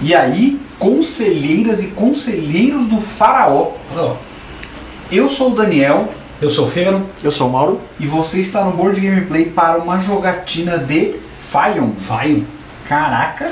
E aí, conselheiras e conselheiros do Faraó. Eu sou o Daniel. Eu sou o Fígaro. Eu sou o Mauro. E você está no Board Gameplay para uma jogatina de Fion. Caraca.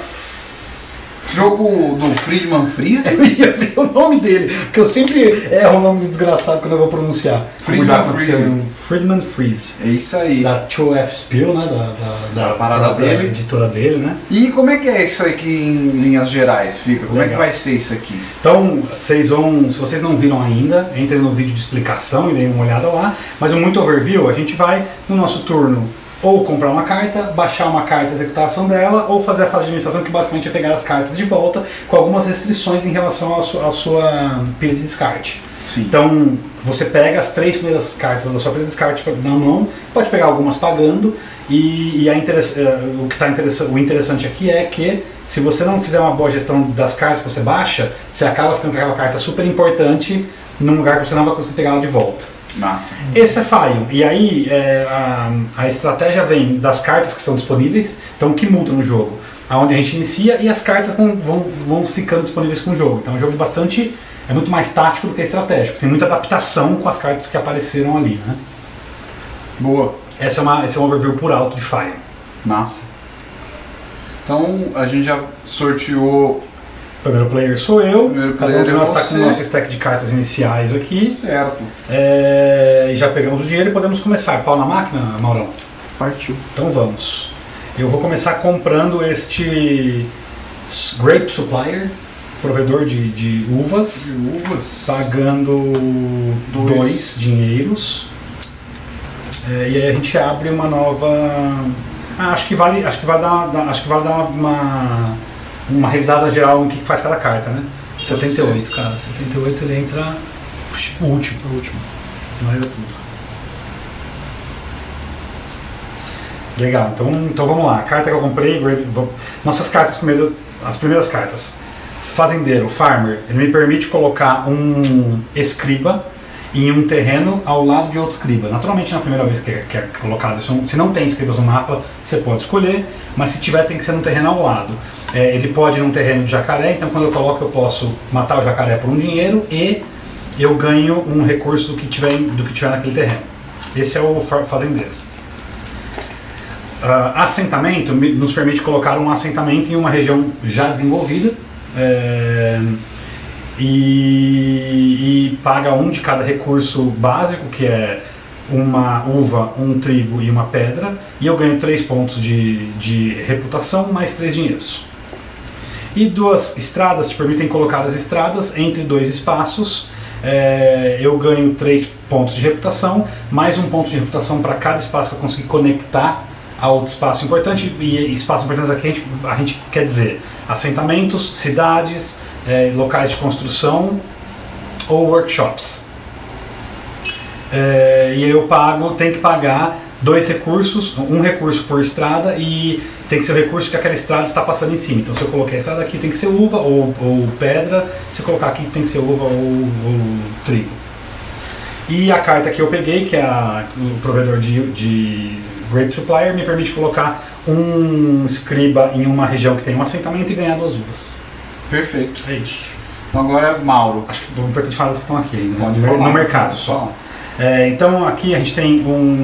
Jogo do Friedman Freeze. Eu ia ver o nome dele, porque eu sempre erro o nome do desgraçado quando eu vou pronunciar. Friedman Freeze. É isso aí. Da 2F Spiel, né? Da parada dele. Editora dele, né? E como é que é isso aqui em linhas gerais, Fica? Como é que vai ser isso aqui? Então, vocês vão, se vocês não viram ainda, entrem no vídeo de explicação e deem uma olhada lá. Mas o muito overview, a gente vai no nosso turno ou comprar uma carta, baixar uma carta, executar a ação dela, ou fazer a fase de administração, que basicamente é pegar as cartas de volta, com algumas restrições em relação à sua pilha de descarte. Sim. Então, você pega as 3 primeiras cartas da sua pilha de descarte na mão, pode pegar algumas pagando, e o interessante aqui é que, se você não fizer uma boa gestão das cartas que você baixa, você acaba ficando com aquela carta super importante num lugar que você não vai conseguir pegar ela de volta. Massa. Esse é Fion. E aí a estratégia vem das cartas que estão disponíveis, então o que muda no jogo, aonde a gente inicia, e as cartas vão ficando disponíveis com o jogo. Então é um jogo é muito mais tático do que estratégico. Tem muita adaptação com as cartas que apareceram ali, né? Boa. Esse é um overview por alto de Fion. Massa. Então a gente já sorteou. O primeiro player sou eu, Cada um de nós está você. com o nosso stack de cartas iniciais aqui. Certo. E já pegamos o dinheiro e podemos começar. Pau na máquina, Maurão? Partiu. Então vamos. Eu vou começar comprando este Grape Supplier, provedor de uvas, pagando 2 dinheiros. E aí a gente abre uma nova. Acho que vale dar uma revisada geral no que faz cada carta, né? 78, cara. 78 ele entra o último. Senão era tudo. Legal, então vamos lá. A carta que eu comprei, nossas cartas primeiro, as primeiras cartas. Fazendeiro, Farmer, ele me permite colocar um escriba em um terreno ao lado de outro escriba. Naturalmente, na primeira vez que é colocado isso, se não tem escribas no mapa, você pode escolher, mas se tiver, tem que ser num terreno ao lado. Ele pode ir num terreno de jacaré, então quando eu coloco, eu posso matar o jacaré por um dinheiro e eu ganho um recurso do que tiver naquele terreno. Esse é o fazendeiro. Assentamento nos permite colocar um assentamento em uma região já desenvolvida. E paga um de cada recurso básico, que é uma uva, um trigo e uma pedra, e eu ganho 3 pontos de reputação mais 3 dinheiros. E 2 estradas te permitem colocar as estradas entre 2 espaços. Eu ganho 3 pontos de reputação, mais 1 ponto de reputação para cada espaço que eu conseguir conectar a outro espaço importante. E espaços importantes aqui a gente quer dizer assentamentos, cidades, locais de construção ou workshops. E eu tenho que pagar 2 recursos, um recurso por estrada, e tem que ser o recurso que aquela estrada está passando em cima. Então se eu colocar a estrada aqui, tem que ser uva ou pedra, se eu colocar aqui, tem que ser uva ou trigo. E a carta que eu peguei, que é o provedor de Grape Supplier, me permite colocar um escriba em uma região que tem um assentamento e ganhar 2 uvas. Perfeito. É isso. Então agora, Mauro. Acho que vou importante falar das que estão aqui, né? Falar. No mercado só. Então aqui a gente tem um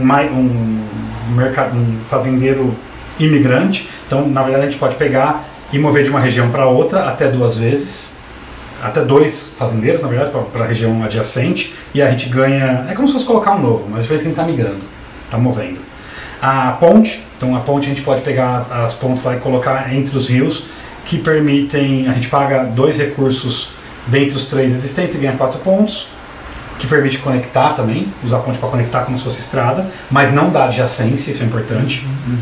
fazendeiro imigrante. Então na verdade a gente pode pegar e mover de uma região para outra até 2 vezes. Até 2 fazendeiros, na verdade, para a região adjacente. E a gente ganha. É como se fosse colocar um novo, mas às vezes a gente está migrando, está movendo. A ponte. Então a ponte a gente pode pegar as pontes lá e colocar entre os rios, que permitem, a gente paga 2 recursos dentre os 3 existentes e ganha 4 pontos, que permite conectar também, usar a ponte para conectar como se fosse estrada, mas não dá adjacência, isso é importante.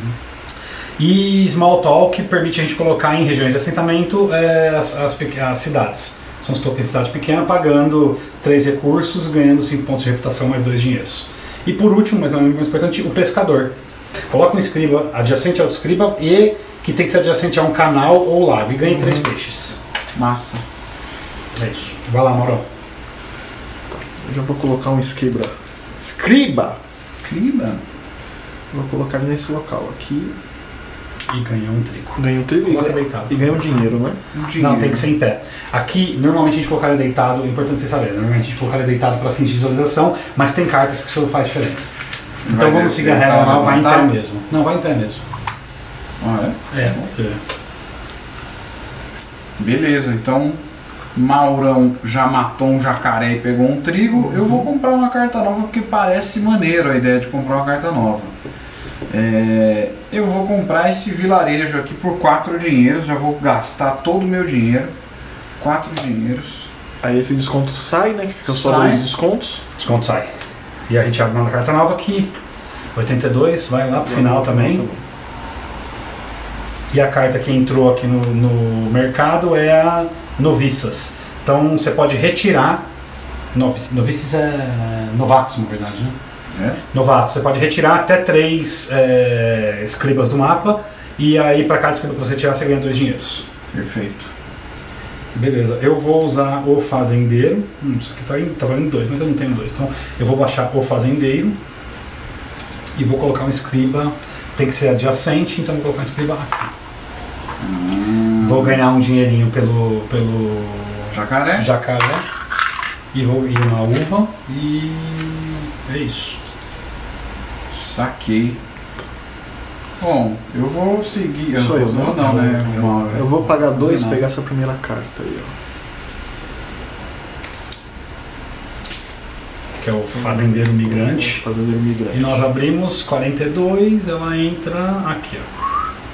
E Small Talk, que permite a gente colocar em regiões de assentamento as cidades. São os tokens de cidade pequena, pagando 3 recursos, ganhando 5 pontos de reputação mais 2 dinheiros. E por último, mas não é mais importante, o pescador. Coloca um escriba adjacente ao outro escriba e que tem que ser adjacente a um canal ou lago, e ganha 3 peixes. Massa. É isso. Vai lá, Mauro. Eu já vou colocar um escriba. Escriba? Vou colocar nesse local aqui. E ganha um trigo. Ganha um trigo Coloca deitado. e ganha um dinheiro, né? Não, tem que ser em pé. Aqui, normalmente a gente colocaria deitado, é importante você saber, normalmente a gente colocaria deitado para fins de visualização, mas tem cartas que isso faz diferença. Então vamos seguir a regra normal, vai em pé mesmo. Não, vai em pé mesmo. Ah, é? É, ok. Beleza, então Maurão já matou um jacaré e pegou um trigo. Eu vou comprar uma carta nova porque parece maneiro a ideia de comprar uma carta nova. Eu vou comprar esse vilarejo aqui por 4 dinheiros. Já vou gastar todo o meu dinheiro. 4 dinheiros. Aí esse desconto sai, né? Que fica só Sai. 2 descontos. Desconto sai. E a gente abre uma carta nova aqui. 82, vai lá pro final também. E a carta que entrou aqui no mercado é a Noviças. Então você pode retirar. Noviças é novatos, na verdade, né? Novatos. Você pode retirar até 3 escribas do mapa. E aí, para cada escriba que você retirar, você ganha 2 dinheiros. Perfeito. Beleza, eu vou usar o fazendeiro. Isso aqui tá valendo 2, mas eu não tenho 2. Então eu vou baixar o fazendeiro. E vou colocar um escriba. Tem que ser adjacente, então eu vou colocar um escriba aqui. Vou ganhar um dinheirinho pelo Jacaré. E uma uva. E é isso. Saquei. Bom, eu vou seguir. Sou eu, não, não, né? Eu vou pagar 2 e não. pegar essa primeira carta aí, ó. Que é o fazendeiro migrante. Fazendeiro migrante. E nós abrimos 42, ela entra aqui, ó.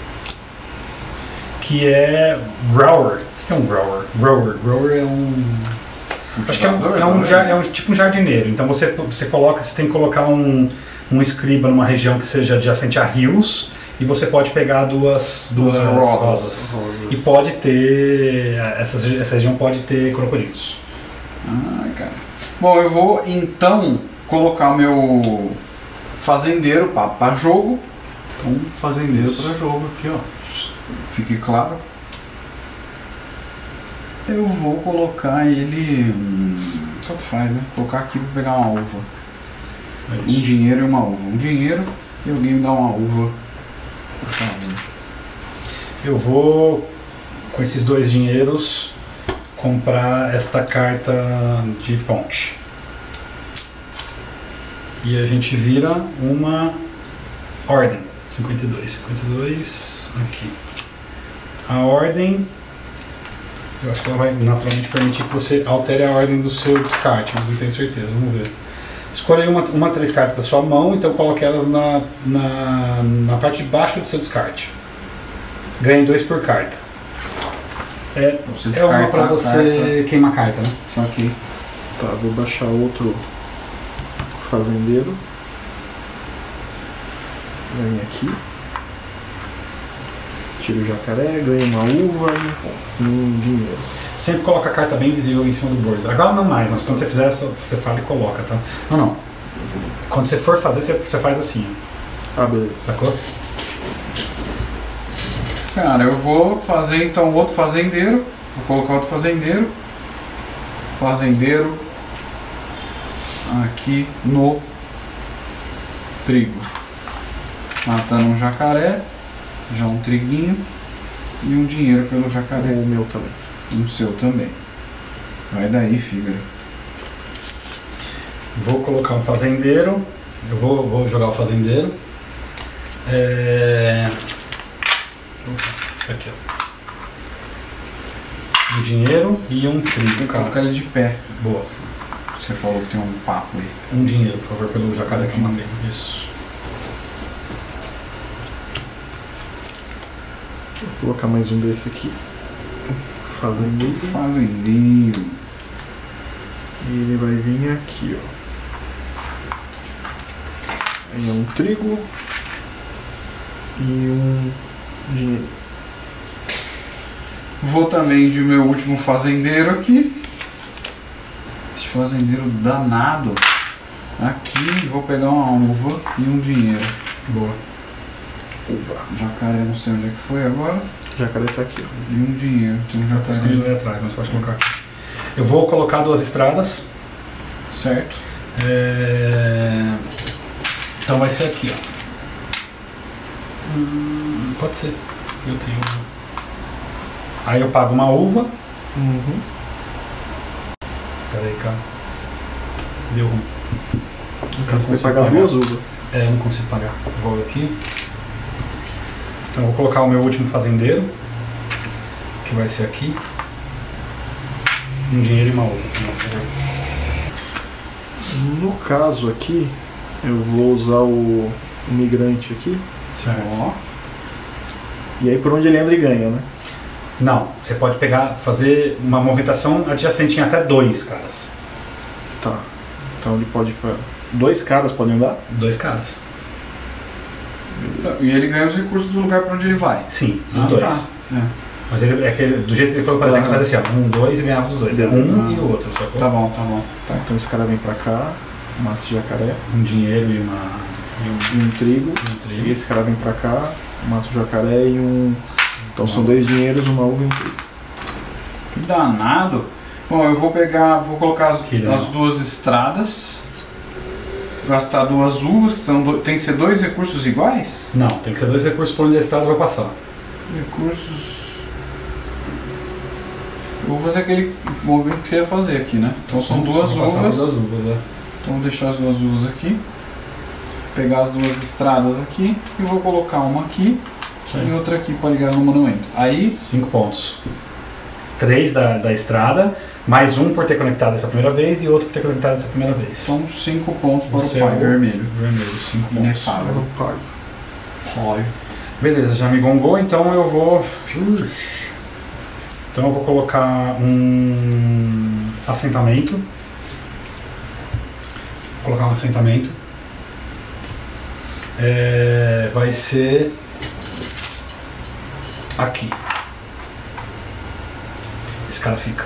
Que é Grower. O que é um Grower? Grower é um... Acho que é um tipo um jardineiro. Então você tem que colocar um escriba numa região que seja adjacente a rios e você pode pegar duas rosas. E pode ter... Essa região pode ter crocodilos. Ai, cara. Bom, eu vou então colocar o meu fazendeiro para jogo. Então, fazendeiro para jogo aqui, ó. Fique claro. Eu vou colocar ele. Tanto faz, né? Colocar aqui para pegar uma uva. Um dinheiro e uma uva. Um dinheiro e alguém me dá uma uva. Por favor. Eu vou, com esses 2 dinheiros, comprar esta carta de ponte. E a gente vira uma ordem. 52 aqui. A ordem, eu acho que ela vai naturalmente permitir que você altere a ordem do seu descarte, mas não tenho certeza, vamos ver. Escolha uma 3 cartas da sua mão, então coloque elas na parte de baixo do seu descarte. Ganhe 2 por carta. É uma pra você queimar carta, né? Só que. Tá, vou baixar outro fazendeiro. Ganha aqui. Tiro o jacaré, ganha uma uva e um dinheiro. Sempre coloca a carta bem visível em cima do board. Agora não mais, mas quando você fizer, você fala e coloca, tá? Não. Quando você for fazer, você faz assim. Ah, beleza. Sacou? Cara, eu vou fazer então outro fazendeiro. Vou colocar outro fazendeiro. Fazendeiro. Aqui no trigo. Matando um jacaré. Já um triguinho. E um dinheiro pelo jacaré. O meu também. O seu também. Vai daí, figura. Vou colocar um fazendeiro. Eu vou jogar o fazendeiro. Isso aqui, ó. Um dinheiro e um trigo, Vou cara. colocar ele de pé. Boa. Você falou que tem um papo aí. Um dinheiro, por favor, pelo jacaré que eu matei. Isso. Vou colocar mais um desse aqui. Fazendeiro. Fazendeiro. E ele vai vir aqui, ó. Aí é um trigo e um dinheiro. Vou também de meu último fazendeiro aqui. Esse fazendeiro danado. Aqui vou pegar uma uva e um dinheiro. Boa. Uva. Jacaré, não sei onde é que foi agora. O jacaré tá aqui, ó. E um dinheiro. Tem um Já tá escondido jacaré. ali atrás, mas pode colocar aqui. Eu vou colocar 2 estradas. Certo. Então vai ser aqui, ó. Pode ser. Eu tenho. Aí eu pago uma uva. Peraí, cara. Deu ruim. Você vai pagar 2 uvas. É, eu não consigo pagar. Vou aqui. Então eu vou colocar o meu último fazendeiro, que vai ser aqui. Um dinheiro e uma uva. No caso aqui, eu vou usar o imigrante aqui. Certo. E aí por onde ele entra e ganha, né? Não, você pode fazer uma movimentação adjacente em até 2 caras. Tá. Então ele pode... 2 caras podem andar? 2 caras. E ele ganha os recursos do lugar para onde ele vai. Sim, os 2. Tá. Mas ele, do jeito que ele falou, por exemplo, fazer assim, ó, 1, 2 e ganhava os 2. É um e o outro, sacou? Tá bom, tá bom. Tá, então esse cara vem pra cá, mata esse jacaré. Um dinheiro e um trigo. E esse cara vem pra cá, mata o jacaré e um... Então são 2 dinheiros, uma uva e um trigo. Que danado. Bom, eu vou colocar as 2 estradas. Gastar 2 uvas, que tem que ser 2 recursos iguais? Não, tem que ser 2 recursos por onde a estrada vai passar. Recursos... Eu vou fazer aquele movimento que você ia fazer aqui, né? Então são 2 uvas. Então vou deixar as 2 uvas aqui. Pegar as 2 estradas aqui e vou colocar uma aqui e outra aqui para ligar no monumento. Aí... 5 pontos. 3 da estrada, mais 1 por ter conectado essa primeira vez e outro por ter conectado essa primeira vez. São 5 pontos para o pai vermelho. Vermelho, 5 pontos. Inefável. Pai. Beleza, já me gongou, então eu vou... Então eu vou colocar um assentamento. Vou colocar um assentamento. Vai ser aqui. Esse cara fica.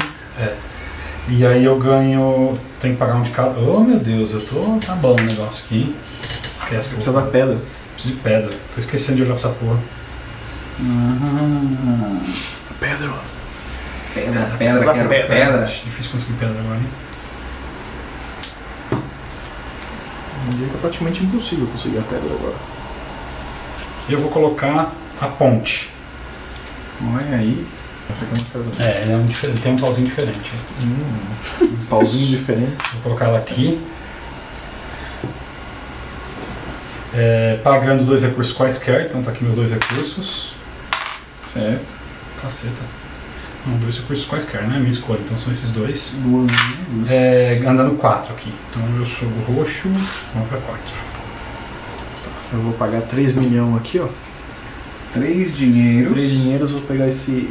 E aí eu ganho... Tem que pagar um de cada... Oh meu Deus, tá bom o negócio aqui, hein? Esquece que eu Precisa da pedra. Preciso de pedra. Tô esquecendo de olhar pra essa porra. Pedra. Pedra. Acho difícil conseguir pedra agora, hein? É praticamente impossível conseguir a pedra agora. Eu vou colocar a ponte. Olha aí. Ele tem um pauzinho diferente. Um pauzinho diferente. Vou colocar ela aqui. Pagando 2 recursos quaisquer, então tá aqui meus 2 recursos. Certo. Caceta. Não, 2 recursos quaisquer, né? Minha escolha, então são esses 2. Andando 4 aqui. Então eu sou o roxo, vamos pra 4. Eu vou pagar 3 milhões aqui, ó. 3 dinheiros. 3 dinheiros, vou pegar esse...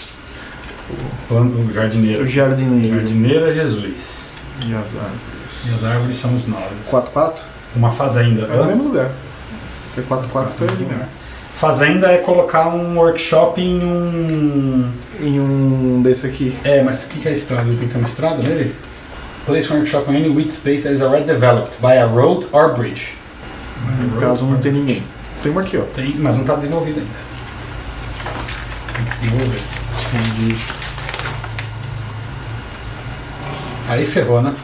O jardineiro. O jardineiro. Jardineiro é Jesus. E as árvores. E as árvores somos nós. 4x4? Uma fazenda. É no mesmo lugar. Porque 4x4 foi ali mesmo. Fazenda é colocar um workshop em um... Em um desse aqui. Mas o que é estrada? Tem que ter uma estrada nele? Place one workshop on any wheat space that is already developed by a road or bridge. No caso não tem ninguém. Tem uma aqui, ó. Tem, mas não está desenvolvido ainda. Tem que desenvolver. Entendi. Aí ferrou, né?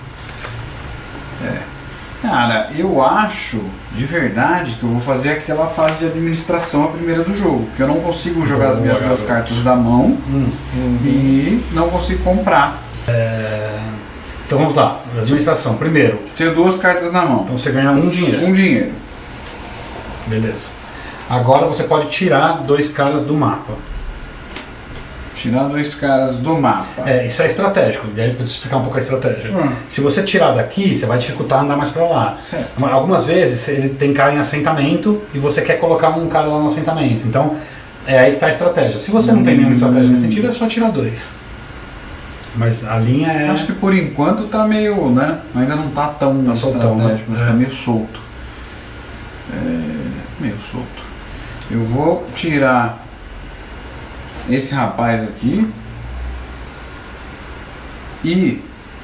Cara, eu acho, de verdade, que eu vou fazer aquela fase de administração a primeira do jogo. Porque eu não consigo jogar as minhas 2 cartas da mão e não consigo comprar. Então vamos lá, administração. Primeiro. Tenho 2 cartas na mão. Então você ganha 1 dinheiro. 1 dinheiro. Beleza. Agora você pode tirar 2 caras do mapa. Tirar 2 caras do mapa. Isso é estratégico. E aí eu vou te explicar um pouco a estratégia. Se você tirar daqui, você vai dificultar andar mais pra lá. Certo. Algumas vezes ele tem cara em assentamento e você quer colocar um cara lá no assentamento. Então é aí que tá a estratégia. Se você não tem nenhuma estratégia nesse sentido, é só tirar 2. Mas a linha é... Acho que por enquanto tá meio, né? Ainda não tá tão soltão, estratégico, né? mas tá meio solto. Meio solto. Eu vou tirar esse rapaz aqui e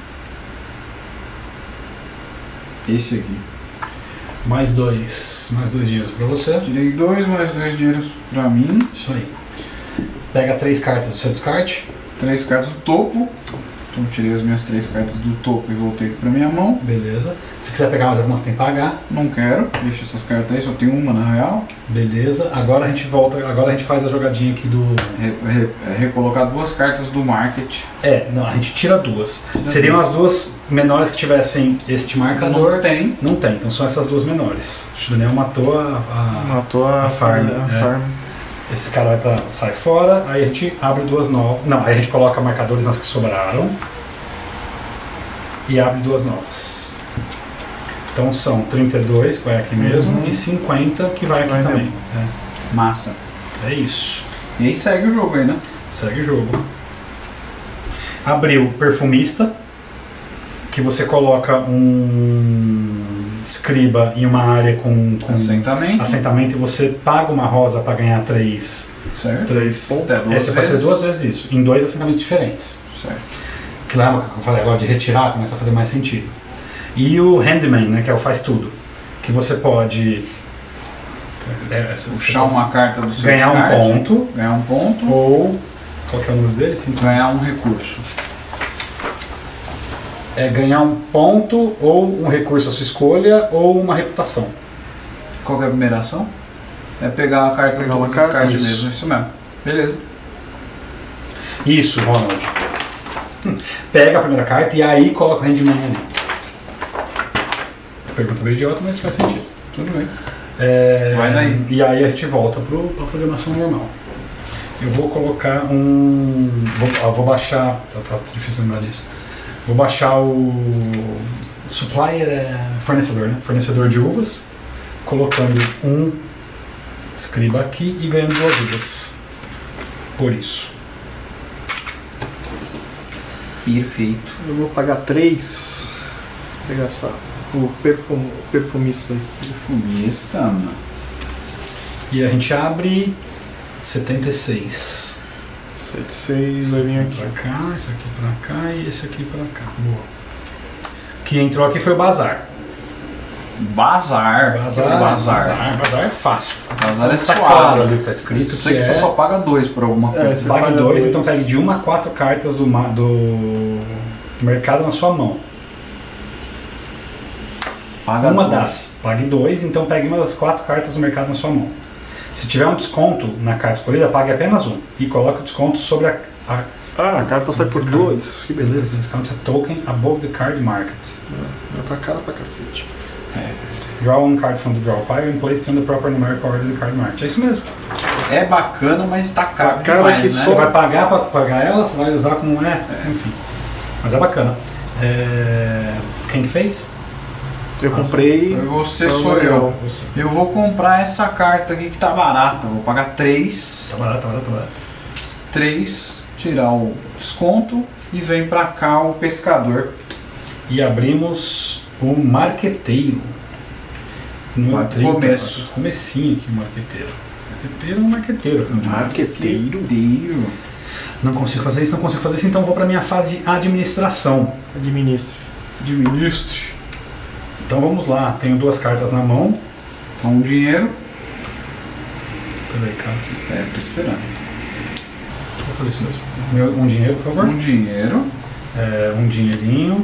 esse aqui. Mais 2 dinheiros pra você. Tirei 2, mais 2 dinheiros pra mim. Isso aí. Pega 3 cartas do seu descarte. 3 cartas do topo. Então tirei as minhas 3 cartas do topo e voltei aqui pra minha mão. Beleza. Se quiser pegar mais algumas, tem que pagar. Não quero, deixa essas cartas aí, só tem uma na real. Beleza. Agora a gente volta, agora a gente faz a jogadinha aqui do... Recolocar 2 cartas do market. Não, a gente tira 2. Seriam as 2 menores que tivessem este marcador. Não tem. Não tem, então são essas 2 menores. O Daniel matou a farm. farm. Esse cara sai fora, aí a gente abre 2 novas. Não, aí a gente coloca marcadores nas que sobraram. E abre 2 novas. Então são 32, que vai aqui mesmo, e 50, que vai aqui também. Massa. É isso. E aí segue o jogo aí, né? Segue o jogo. Abriu Perfumista, que você coloca um escriba em uma área com assentamento e você paga uma rosa para ganhar 3. Certo. 3 pontos. Você pode fazer 2 vezes isso, em 2 assentamentos diferentes. Certo. Que lembra que eu falei agora de retirar, começa a fazer mais sentido. E o Handman, né, que é o faz tudo. Que você pode puxar uma carta do seu ganhar descarte, ganhar um ponto. Ou. Qual que é o número dele? Ganhar um recurso. Ganhar um ponto ou um recurso à sua escolha ou uma reputação. Qual que é a primeira ação? É pegar a carta do descarte mesmo, isso mesmo. Beleza. Isso, Ronald. Pega a primeira carta e aí coloca o Handman ali. Pergunta meio idiota, mas faz sentido. Tudo bem. Vai daí. E aí a gente volta para a programação normal. Eu vou colocar vou baixar. Tá difícil lembrar disso. Vou baixar o supplier, fornecedor, né? Fornecedor de uvas, colocando um escriba aqui e ganhando 2 uvas. Por isso. Perfeito. Eu vou pagar 3. Vou pegar o perfumista. Perfumista, mano. E a gente abre 76. 76 vai vir aqui. Pra cá, esse aqui pra cá e esse aqui pra cá. Boa. O que entrou aqui foi o bazar. Bazar Bazar é fácil. Bazar é tá suave. Claro ali o que tá escrito. Isso que você só paga 2 por alguma coisa. Você paga 2, então pegue de 1 a 4 cartas do mercado na sua mão. Pague 2, então pegue uma das 4 cartas do mercado na sua mão. Se tiver um desconto na carta escolhida, pague apenas 1 e coloque o desconto sobre a carta sai por 2. Que beleza. Discount a token above the card market. Tá cara pra cacete. Draw one card from the draw pile and place it on the proper numerical order of the card market. É isso mesmo. É bacana, mas tá caro demais, que né? Você vai pagar pra pagar ela, você vai usar como enfim. Mas é bacana. Quem que fez? Eu comprei. Você sou eu. Eu vou comprar essa carta aqui que tá barata. Vou pagar 3. Tá barato. 3, tirar o desconto e vem pra cá o pescador. E abrimos o marqueteiro. No comecinho aqui, o marqueteiro. Marqueteiro. Marqueteiro. Não consigo fazer isso, então vou pra minha fase de administração. Administre. Então vamos lá, tenho 2 cartas na mão. Um dinheiro. Peraí, cara. Tô esperando. Vou fazer isso mesmo. Um dinheiro, por favor. Um dinheiro. Um dinheirinho.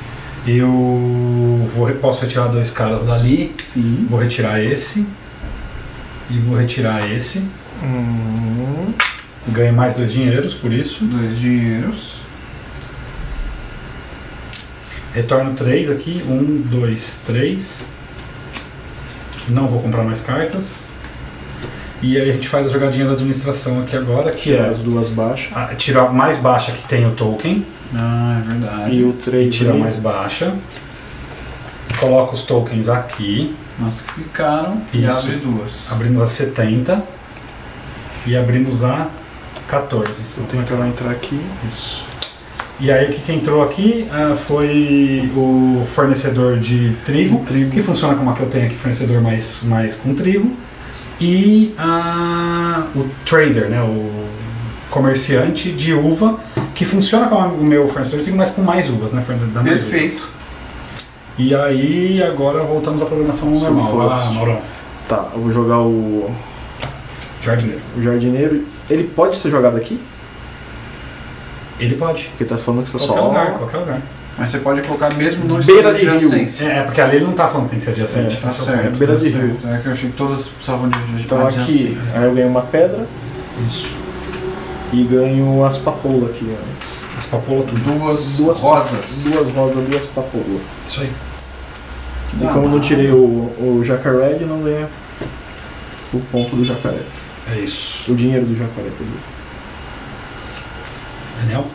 Eu posso retirar 2 caras dali. Sim. Vou retirar esse. E vou retirar esse. Ganho mais 2 dinheiros, por isso. 2 dinheiros. Retorno 3 aqui. 1, 2, 3. Não vou comprar mais cartas. E aí a gente faz a jogadinha da administração aqui agora, que é as 2 baixas. Tirar a mais baixa que tem o token. É verdade. E o 3 tira a mais baixa. Coloca os tokens aqui. As que ficaram. E abre 2. Abrimos a 70. E abrimos a 14. Então vai entrar aqui. Isso. E aí o que entrou aqui foi o fornecedor de trigo, que funciona como a que eu tenho aqui, fornecedor mais com trigo. E o trader, né, o comerciante de uva, que funciona como o meu fornecedor de trigo, mas com mais uvas, né? Perfeito. E aí agora voltamos à programação normal. Vai lá, Maurão. Tá, eu vou jogar o jardineiro. O jardineiro, ele pode ser jogado aqui? Ele pode. Porque tá falando que você Qualquer só... lugar, qualquer lugar. Mas você pode colocar mesmo no Beira estado de rio. adjacência. É, porque ali ele não tá falando que tem que ser adjacente. Tá Esse é o certo. ponto. beira de tá rio. certo. É que eu achei que todas precisavam de Então aqui, adjacência. aí eu ganho uma pedra Isso. e ganho as papoulas aqui. As papoulas tudo. Duas rosas. Duas rosas, duas papoulas. Isso aí. E como eu não tirei o jacaré, não ganha o ponto do jacaré. É isso. O dinheiro do jacaré, quer dizer. Daniel?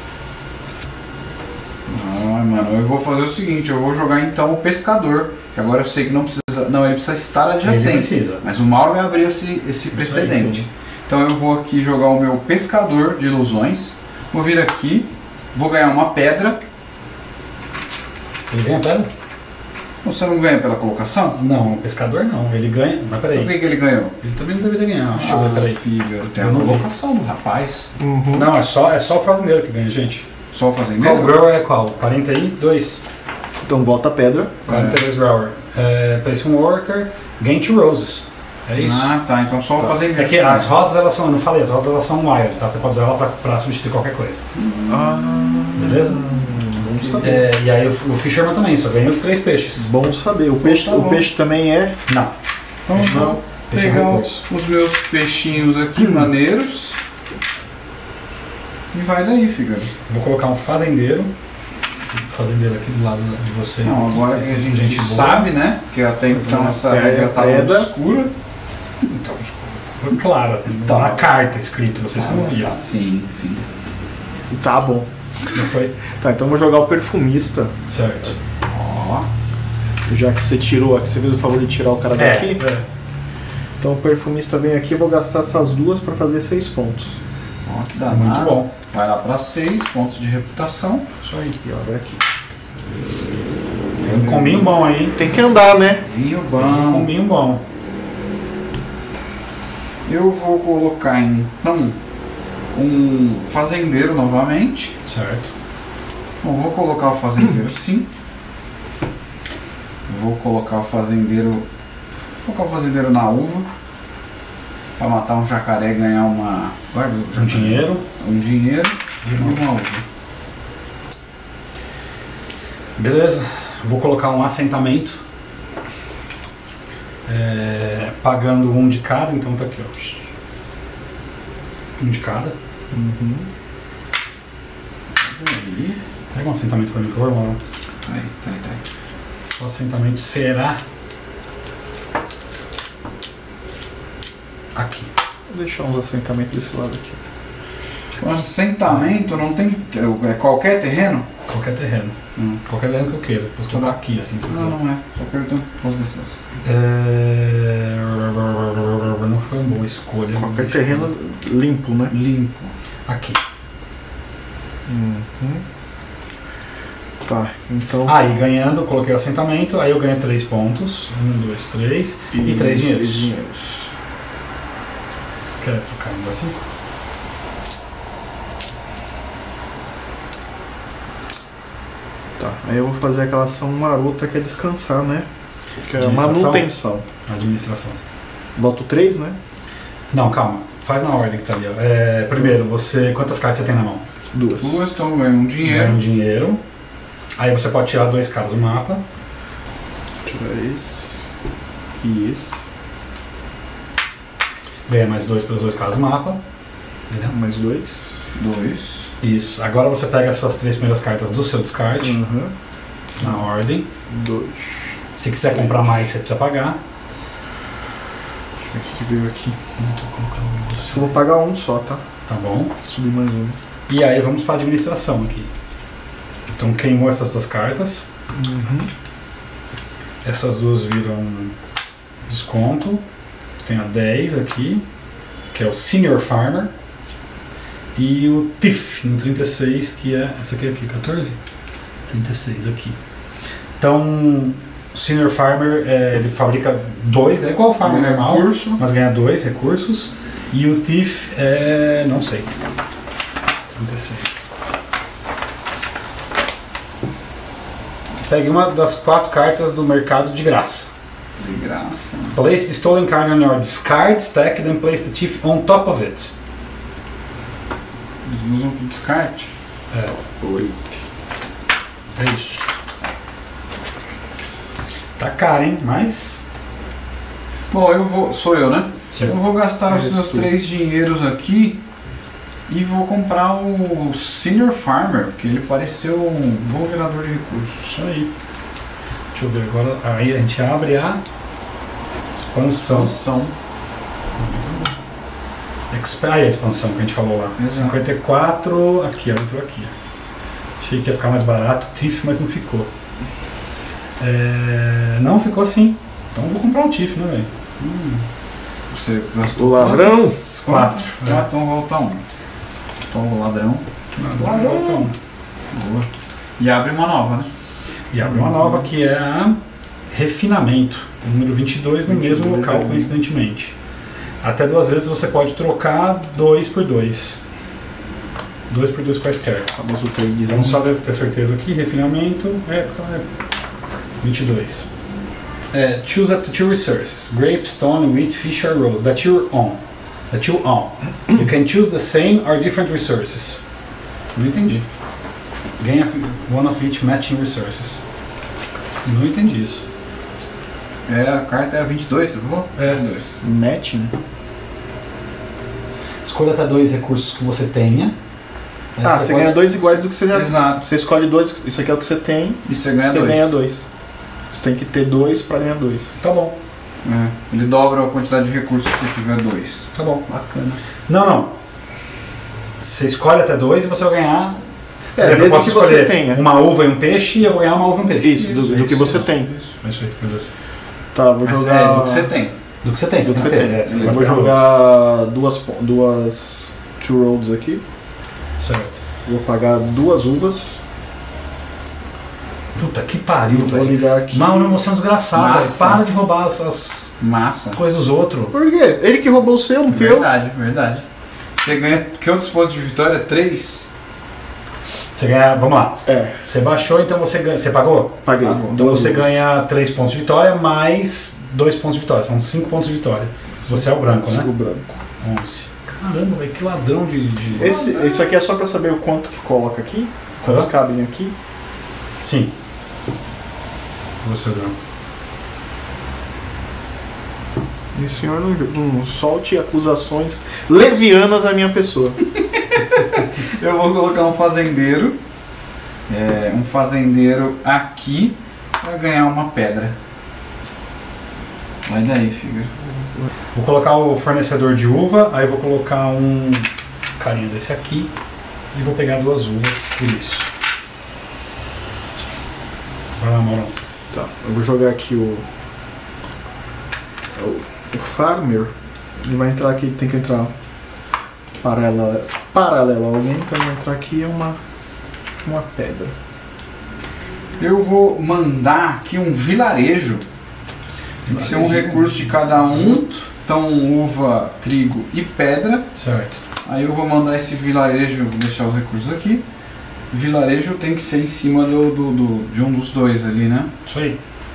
Ah, mano, eu vou fazer o seguinte, eu vou jogar então o pescador, que agora eu sei que não precisa. Não, ele precisa estar adjacente. Ele precisa. Mas o Mauro vai abrir esse precedente. Então eu vou aqui jogar o meu pescador de ilusões. Vou vir aqui, vou ganhar uma pedra. Ele ganha pedra? Você não ganha pela colocação? Não, o pescador não. Ele ganha. Mas peraí. Por que ele ganhou? Ele também não deveria ganhar. Deixa eu ver, peraí. Fígaro, tem Eu a não vi. colocação do rapaz. Não, é só o fazendeiro que ganha, gente. Só o Qual fazendeiro? grower é qual? 42? Então bota a pedra. 42 grower. Place um worker, gain 2 roses. É isso. Ah, tá. Então só o fazendeiro. É que as rosas, elas são, eu não falei, as rosas elas são wild, tá? Você pode usar ela pra substituir qualquer coisa. Beleza? Bom saber. E aí o Fisherman também, só ganha os 3 peixes. Bom saber. O peixe, Tá bom. o peixe também é... Não. Então Peixe vou não. Peixe pegar não é os meus peixinhos aqui, maneiros. E vai daí, Fígaro. Vou colocar um fazendeiro. Fazendeiro aqui do lado de vocês. Não, aqui, agora que a vocês são gente boa. sabe, né? Que até então essa É, regra estava pedra. obscura. Então, foi clara. Tá. Na carta escrito, vocês que não viram. Sim, sim. Tá bom. Não foi? Tá, então eu vou jogar o perfumista. Certo. Ó, Já que você tirou, que você fez o favor de tirar o cara daqui. Então o perfumista vem aqui, eu vou gastar essas duas pra fazer 6 pontos. ó, que danado. Muito bom. Vai lá para 6 pontos de reputação. Isso aí. E olha aqui. Tem um combinho bom aí, hein? Tem que andar, né? Vinho Tem um bom. combinho bom. Eu vou colocar então um fazendeiro novamente. Certo. Bom, vou colocar o fazendeiro sim. Vou colocar o fazendeiro. Vou colocar o fazendeiro na uva. Pra matar um jacaré e ganhar uma. Guarda o Um jacaré. dinheiro. Um dinheiro e uma uva. Beleza. Vou colocar um assentamento. Pagando um de cada, então tá aqui, ó. Um de cada. Aí, Pega um assentamento pra mim, por favor, Mauro. aí, tá aí. O assentamento será aqui. Vou deixar uns assentamentos desse lado aqui. O assentamento não tem. É qualquer terreno? Qualquer terreno. Qualquer terreno que eu queira. Posso colocar aqui, assim, se quiser. Não é. Só quero ter uns desses. Não foi uma boa escolha. Qualquer terreno limpo, né? Limpo. Aqui. Tá, então... Aí ganhando, eu coloquei o assentamento, aí eu ganho 3 pontos. 1, 2, 3 e 3 dinheiros. 3 dinheiros. Quer trocar um assim? Tá, aí eu vou fazer aquela ação marota que é descansar, né? Que é a Administração? manutenção. Administração. Boto 3, né? Não, calma. Faz na ordem que tá ali. Ó. Primeiro, você. Quantas cartas você tem na mão? 2. Duas, então ganha um dinheiro. Ganha um dinheiro. Aí você pode tirar 2 caras do mapa. Tirar esse e esse. Ganha mais 2 pelos 2 caras do mapa. Entendeu? Mais 2. Dois. Isso. Agora você pega as suas 3 primeiras cartas do seu descarte. Na ordem. 2. Se quiser comprar mais, você precisa pagar. Deixa eu ver o que veio aqui. Não tô colocando você. Eu vou pagar um só, tá? Tá bom. Subir mais um. E aí vamos para a administração aqui. Então queimou essas 2 cartas. Essas 2 viram desconto. Tem a 10 aqui, que é o Senior Farmer. E o Thief no 36, que é essa aqui, 14? 36 aqui. Então, o Senior Farmer, ele fabrica 2, é igual o Farmer normal, Recurso. mas ganha 2 recursos. E o Thief é, não sei, 36. Pegue uma das 4 cartas do mercado de graça. De graça. Place the stolen card on your discard stack, then place the Thief on top of it. Eles usam pro descarte. É isso. Tá caro, hein? Mas... Bom, eu vou... Sou eu, né? Certo. Eu vou gastar os És meus tu. 3 dinheiros aqui e vou comprar o Senior Farmer, porque ele pareceu um bom gerador de recursos. Isso aí. Deixa eu ver agora. Aí a gente abre a expansão. Expansão. Aí a expansão que a gente falou lá. Exato. 54. Aqui, ela entrou aqui. Achei que ia ficar mais barato, TIF, mas não ficou. Não ficou sim. Então eu vou comprar um TIF, né, velho? Você gastou O ladrão? quantos? 4. Então volta 1. Então o ladrão. Volta um. Boa. E abre uma nova, né? E abre uma nova que é a Refinamento, número 22, no 22, mesmo local, coincidentemente. Até 2 vezes você pode trocar 2 por 2. 2 por 2 quaisquer. Famoso tradezinho. Então só deve ter certeza aqui, Refinamento, 22. Choose up to 2 resources: grape, stone, wheat, fish or rose that you own. You can choose the same or different resources. Não entendi. Gain one of each matching resources. Não entendi isso. A carta é a 22, você falou? 22. Match, né? Escolha até 2 recursos que você tenha. Você ganha 2 iguais do que você já... Exato. Você escolhe 2, isso aqui é o que você tem, E você ganha você 2. ganha 2. Você tem que ter 2 pra ganhar 2. Tá bom, Ele dobra a quantidade de recursos que você tiver 2. tá bom. Bacana. Não. Você escolhe até 2 e você vai ganhar. Por exemplo, eu desde posso que você escolher tenha. uma uva e um peixe e eu vou ganhar uma uva e um peixe. Isso, do que você tem. É isso aí, beleza. Tá, vou Mas jogar... do que você tem. Do que você tem, Do que você tem. tem. Você Eu pode vou jogar jogar duas two rolls aqui. certo. Vou pagar 2 uvas. Puta que pariu, Vou velho. ligar aqui. Não, você é um desgraçado, velho. Massa. Para de roubar as Massa. coisas dos outros. Por quê? Ele que roubou o seu, não fui eu. Verdade. Você ganha. Que outros pontos de vitória? 3. Você ganha, vamos lá. É, Você baixou, então você ganha. Você pagou? paguei. Pagou. Então Duas você uvas. ganha 3 pontos de vitória mais 2 pontos de vitória. São 5 pontos de vitória. Você é o branco, né? O branco. 11. Caramba, velho, que ladrão de. Isso aqui é só pra saber o quanto que coloca aqui. Quantos cabem aqui. Sim. Você é o branco. E o senhor não solte acusações levianas à minha pessoa. Eu vou colocar um fazendeiro. Um fazendeiro aqui pra ganhar uma pedra. Vai daí, figura. Vou colocar o fornecedor de uva, aí vou colocar um carinha desse aqui e vou pegar 2 uvas por isso. Vai lá, Maurão. Tá, eu vou jogar aqui o farmer. Ele vai entrar aqui, tem que entrar paralela a alguém, então ele vai entrar aqui é uma pedra. Eu vou mandar aqui um vilarejo. Tem que ser um recurso de cada um. Então, uva, trigo e pedra. Certo. Aí eu vou mandar esse vilarejo, vou deixar os recursos aqui. Vilarejo tem que ser em cima de um dos dois ali, né? Isso aí.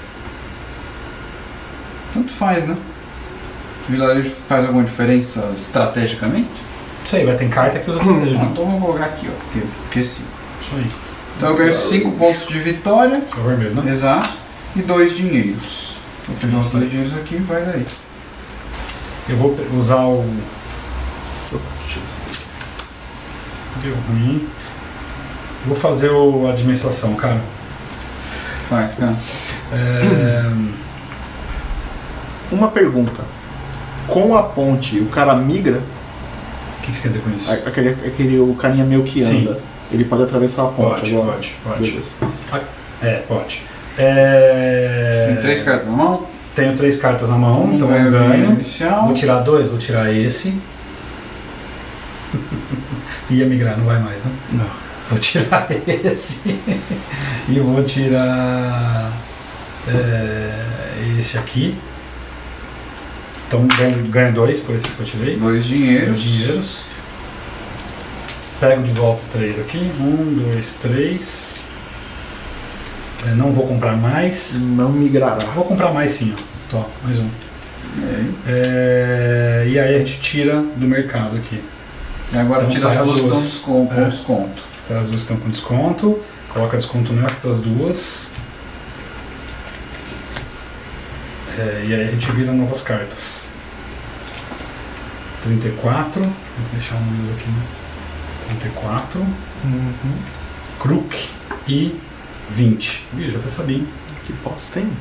Tanto faz, né? Vilarejo faz alguma diferença estrategicamente? Isso aí, vai ter carta que usa vilarejo. Então eu vou colocar aqui, ó, porque sim. Isso aí. Então eu ganho 5 pontos de vitória, Esse é o vermelho, né? exato, e 2 dinheiros. Vou pegar os 2 dinheiros aqui e vai daí. Eu vou usar o. Deu ruim. Vou fazer a administração, cara. Faz, cara. Uma pergunta. Com a ponte, o cara migra? O que você quer dizer com isso? O carinha meio que anda. Sim. Ele pode atravessar a ponte agora. Pode. Beleza. Pode. Tem 3 cartas na mão. Tenho 3 cartas na mão, então eu o dinheiro ganho. inicial. Vou tirar 2, vou tirar esse. Ia migrar, não vai mais, né? Não. Vou tirar esse. E vou tirar esse aqui. Então ganho 2 por esses que eu tirei. 2 dinheiros. Dinheiros. Pego de volta 3 aqui. 1, 2, 3. Não vou comprar mais. Não migrará. Vou comprar mais sim, ó. Tó, mais um. E aí a gente tira do mercado aqui. E agora Então tira sai as as duas duas. com É. desconto. As duas estão com desconto. Coloca desconto nestas duas. E aí a gente vira novas cartas. 34. Vou deixar um número aqui, né? 34. Uhum. Crook e 20. Ih, já até sabia, hein? Que bosta, hein?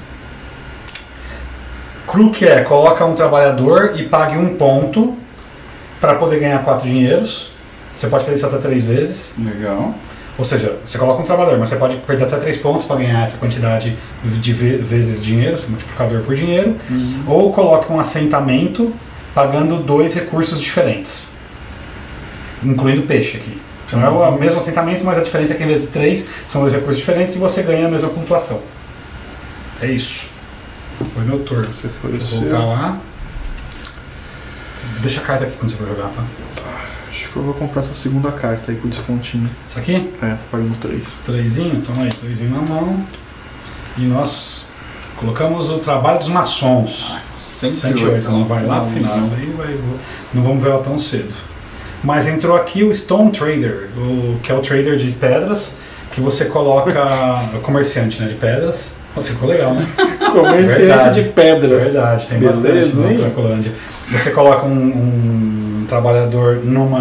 Crook coloca um trabalhador e pague 1 ponto para poder ganhar 4 dinheiros. Você pode fazer isso até 3 vezes. Legal. Ou seja, você coloca um trabalhador, mas você pode perder até 3 pontos para ganhar essa quantidade de vezes dinheiro, esse multiplicador por dinheiro. Ou coloca um assentamento pagando 2 recursos diferentes, incluindo peixe aqui. Então é o mesmo assentamento, mas a diferença é que em vez de 3 são 2 recursos diferentes e você ganha a mesma pontuação. É isso. Foi meu turno. Você foi Deixa o eu seu. voltar lá. Deixa a carta aqui quando você for jogar, tá? Acho que eu vou comprar essa segunda carta aí com descontinho. Isso aqui? É, pagando 3. 3zinho, toma aí, 3zinho na mão. E nós colocamos o trabalho dos maçons. 108, ela vai lá pro final. Isso aí não vamos ver ela tão cedo. Mas entrou aqui o Stone Trader, que é o trader de pedras, que você coloca. O comerciante, né, de pedras. Pô, ficou legal, né? Comerciante Verdade. de pedras. Verdade, tem Beleza, bastante hein? na Cracolândia. Você coloca um trabalhador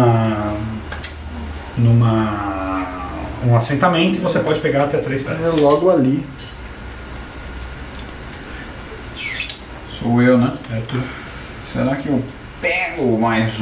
um assentamento e você pode pegar até 3 É pedras. logo ali. Sou eu, né? É tu. Será que eu pego mais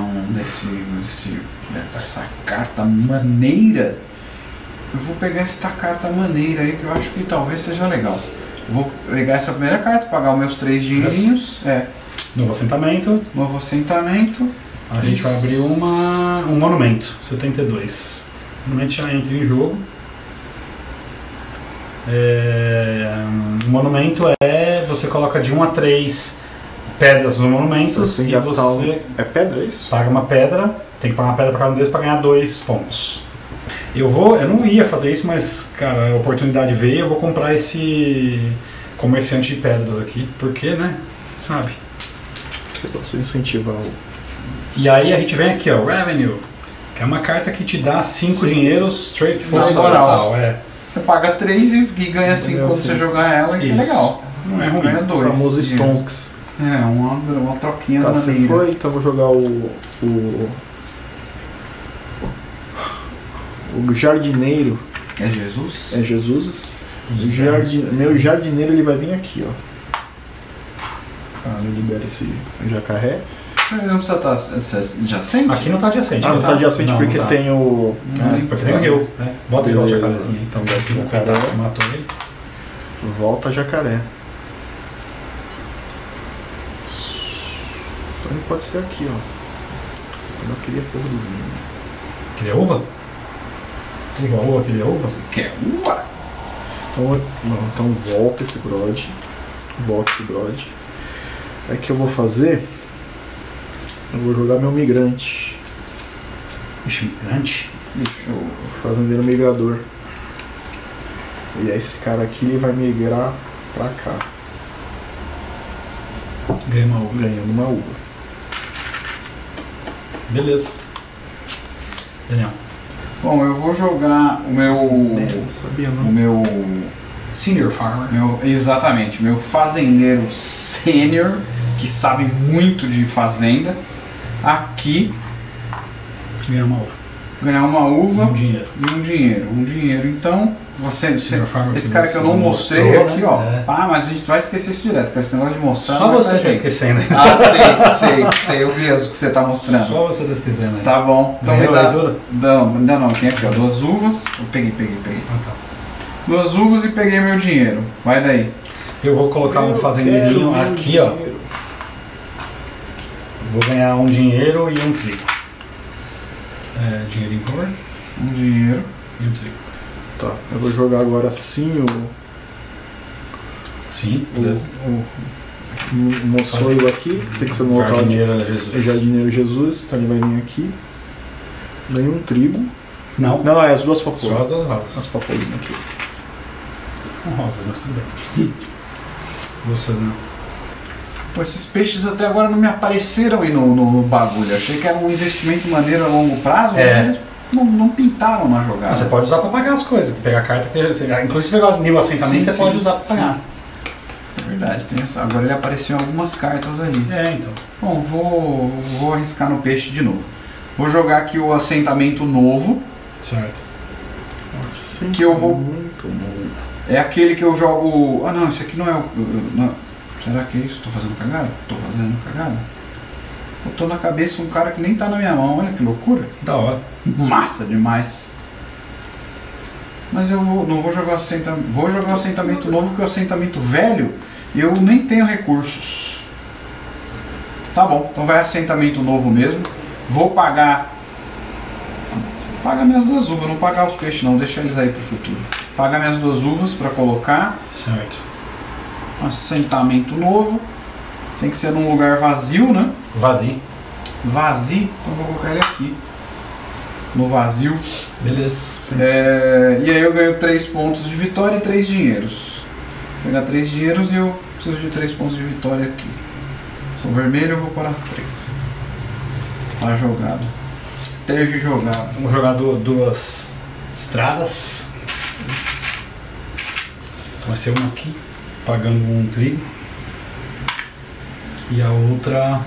dessa carta maneira? Eu vou pegar esta carta maneira aí que eu acho que talvez seja legal. Eu vou pegar essa primeira carta, pagar os meus 3 dinheirinhos. Novo assentamento. Novo assentamento. A gente vai abrir um monumento, 72. O monumento já entra em jogo. O monumento você coloca de 1 a 3 pedras no monumento Você tem e que gastar você É pedra, é isso? paga uma pedra, tem que pagar uma pedra para cada um deles para ganhar 2 pontos. Eu não ia fazer isso, mas cara, a oportunidade veio, eu vou comprar esse comerciante de pedras aqui, porque, né, sabe? Pra você incentivar o... E aí a gente vem aqui, ó, Revenue, que é uma carta que te dá 5 dinheiros straight for Na moral. total. Você paga 3 e ganha 5 quando assim. você jogar ela, que é Isso. legal. Não é ruim. Ganha O 2. famoso Stonks. Uma troquinha Tá, você maneira. foi, então eu vou jogar o jardineiro. É Jesus? É Jesus. Meu jardineiro ele vai vir aqui, ó. Ele libera esse jacaré. Ele não precisa estar adjacente? Aqui não tá adjacente. Não tá adjacente Não, porque não tá. tem o... Porque tem o rio, né? Bota de volta a Beleza. jacarezinha. Então, Bota o o jacaré. cara que matou ele. Volta jacaré. Então ele pode ser aqui, ó. Eu não queria porra do vinho. Queria uva? Você quer uva? Queria uva? Quer uva? Então volta esse brod. Volta esse brod. Aí que eu vou fazer? Eu vou jogar meu migrante. Ixi, migrante. Deixa eu... Fazendeiro migrador. E aí esse cara aqui ele vai migrar pra cá. Ganhei uma uva. Ganhando uma uva. Beleza. Daniel. Bom, eu vou jogar o meu... Não sabia O não. meu... Senior Farmer. Exatamente, meu fazendeiro sênior, que sabe muito de fazenda, aqui Ganhei uma uva. ganhar uma uva Um dinheiro. e um dinheiro. Então, Senior Farmer esse cara que eu não mostrei mostrou, aqui, né? ó. É. Ah, mas a gente vai esquecer isso direto, porque esse negócio de mostrar. Só não você vai tá ter jeito. esquecendo. Ah, sei, eu vi o que você tá mostrando. Só você tá esquecendo. Tá bom. Então me Ganhou a dá. leitura? Ainda não, tem aqui, ó. 2 uvas. Eu peguei. Ah, tá. 2 uvas e peguei meu dinheiro. Vai daí. Eu vou colocar um fazendeirinho aqui, ó. Vou ganhar um dinheiro e um trigo. Dinheiro em cor Um dinheiro. e um trigo. Tá, eu vou jogar agora sim Sim, beleza. o moçoio aqui, tem que ser no local de Jardineiro Jesus. jardineiro Jesus, então ele vai vir aqui. Ganhei um trigo. Não, Não, é as duas só papolas. as 2 rosas. As papolinhas aqui. Com rosas, mas tudo bem. Você não. Pô, esses peixes até agora não me apareceram aí no bagulho. Achei que era um investimento maneiro a longo prazo, mas eles não pintaram na jogada. Você pode usar para pagar as coisas, pegar a carta que você. Inclusive se pegar o nível assentamento, você pode usar para pagar. É verdade, tem essa. Agora ele apareceu algumas cartas ali. Então. Bom, vou arriscar no peixe de novo. Vou jogar aqui o assentamento novo. Certo. Que eu vou. Muito novo. É aquele que eu jogo. Ah não, esse aqui não é o. Não. Será que é isso? Tô fazendo cagada? Tô fazendo cagada? Eu tô na cabeça um cara que nem tá na minha mão, olha que loucura. Da hora. Massa demais. Mas eu não vou jogar o assentamento. Vou jogar o assentamento novo, porque o assentamento velho eu nem tenho recursos. Tá bom, então vai assentamento novo mesmo. Vou pagar. Pagar minhas 2 uvas, não pagar os peixes não, deixa eles aí pro futuro. Pagar minhas 2 uvas pra colocar. Certo. Assentamento novo. Tem que ser num lugar vazio, né? Vazio. Vazio, então eu vou colocar ele aqui. No vazio. Beleza. E aí eu ganho 3 pontos de vitória e 3 dinheiros. Vou pegar 3 dinheiros e eu preciso de 3 pontos de vitória aqui. Sou vermelho, eu vou para 3. Tá jogado. Esteja jogado. Vamos jogar 2 estradas. Então vai ser uma aqui, pagando um trigo. E a outra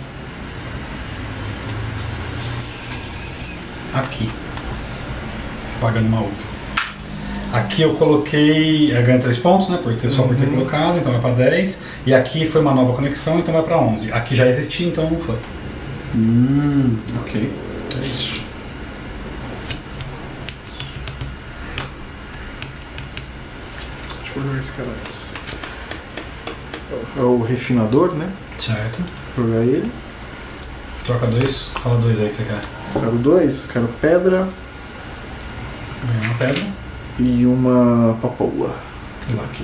aqui, pagando uma uva. Aqui eu coloquei, ganha 3 pontos, né? Só por ter colocado, então vai para 10. E aqui foi uma nova conexão, então vai para 11. Aqui já existia, então não foi. Ok. É isso. Deixa eu jogar esse cara antes. É o refinador, né? Certo. Jogar ele. Troca 2, fala 2 aí que você quer. Quero 2, quero pedra. Ganha uma pedra. E uma papoula. Lá aqui.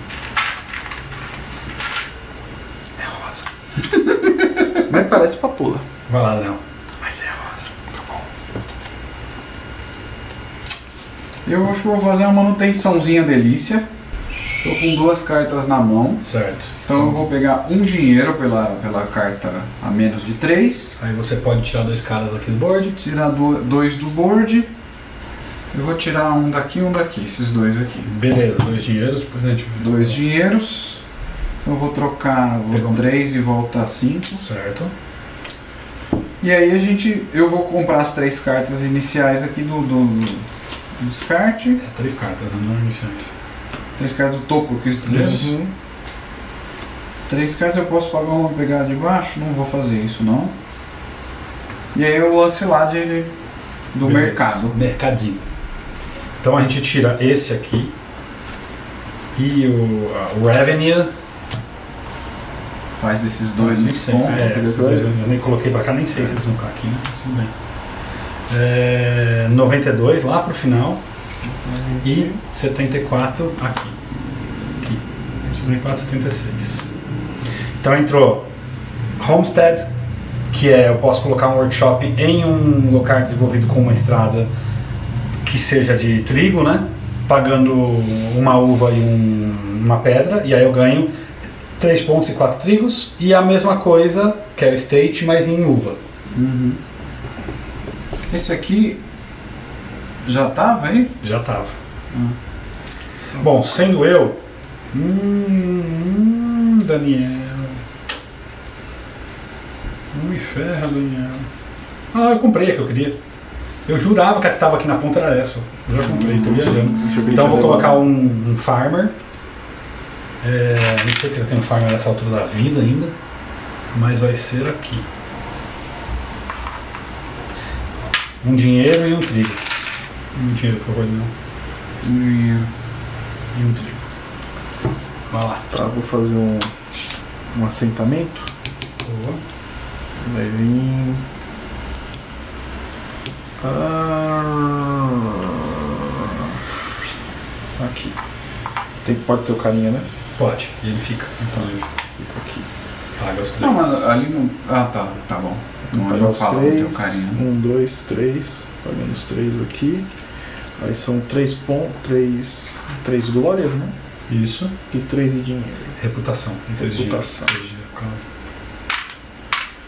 É rosa. Mas parece papoula. Vai lá, Daniel. Mas é rosa. Tá bom. Eu acho que vou fazer uma manutençãozinha delícia. Tô com 2 cartas na mão. Certo. Então eu vou pegar um dinheiro pela carta a menos de 3. Aí você pode tirar 2 caras aqui do board. Tirar 2 do board. Eu vou tirar um daqui e um daqui, esses 2 aqui. Beleza, 2 dinheiros, depois a gente... 2 dinheiros. Eu vou trocar 3 e volta a 5. Certo. E aí eu vou comprar as 3 cartas iniciais aqui do descarte. 3 cartas, não iniciais. 3 cartas do topo, eu quis dizer. 3 cartas eu posso pagar uma pegada de baixo? Não vou fazer isso não. E aí eu lance lá do mercado. Mercadinho. Então a gente tira esse aqui e o Revenue. Faz desses 2 nem uns sei. pontos. Esses 2 eu nem coloquei pra cá, nem sei se eles vão ficar aqui, né? Mas tudo bem. 92 lá pro final. E 74 aqui. 74, 76. Então entrou Homestead, que eu posso colocar um workshop em um local desenvolvido com uma estrada que seja de trigo, né? Pagando uma uva e uma pedra, e aí eu ganho 3 pontos e 4 trigos, e a mesma coisa, que é o State, mas em uva. Esse aqui já tava aí? Já tava. Bom, sendo eu... Daniel... Não me ferra, Daniel. Eu comprei a que eu queria. Eu jurava que a que estava aqui na ponta era essa. Eu já comprei, tô viajando. Então eu vou colocar um Farmer. Não sei que eu tenho Farmer nessa altura da vida ainda. Mas vai ser aqui. Um dinheiro e um trigo. Um dinheiro, por favor, não. Um dinheiro. E um trigo. Vai lá. Tá, vou fazer um assentamento. Boa. Vai vir... aqui. Pode ter o carinha, né? Pode. E ele fica. Então ele fica aqui. Paga os 3. Não, mas ali não... tá bom. Não, ali eu falo do teu carinha. 1, 2, 3. Pagando os 3 aqui. Aí são 3 pontos, 3 glórias, né? Isso. E 3 de dinheiro. Reputação. Reputação.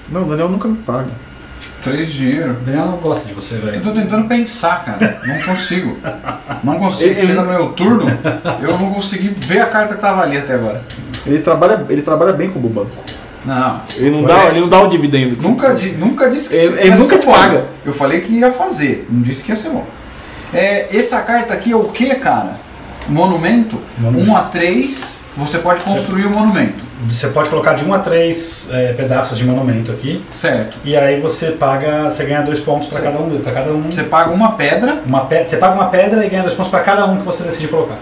Não, o Daniel nunca me paga. 3 dinheiro. O Daniel não gosta de você, Eu velho. tô tentando pensar, cara. Não consigo. Não consigo. Ele- Chega no meu turno, eu não consegui ver a carta que tava ali até agora. Ele trabalha bem como banco. Não. Ele não Foi dá o dividendo. que você Nunca, precisa. nunca disse que Ele ia nunca ser te bom. paga. Eu falei que ia fazer, não disse que ia ser bom. Essa carta aqui é o que, cara? Monumento. Monumento. 1 a 3, você pode construir o monumento. Você pode colocar de 1 a 3 pedaços de monumento aqui. Certo. E aí você ganha 2 pontos para cada um. Para cada um. Você paga uma pedra. Você paga uma pedra e ganha 2 pontos para cada um que você decide colocar.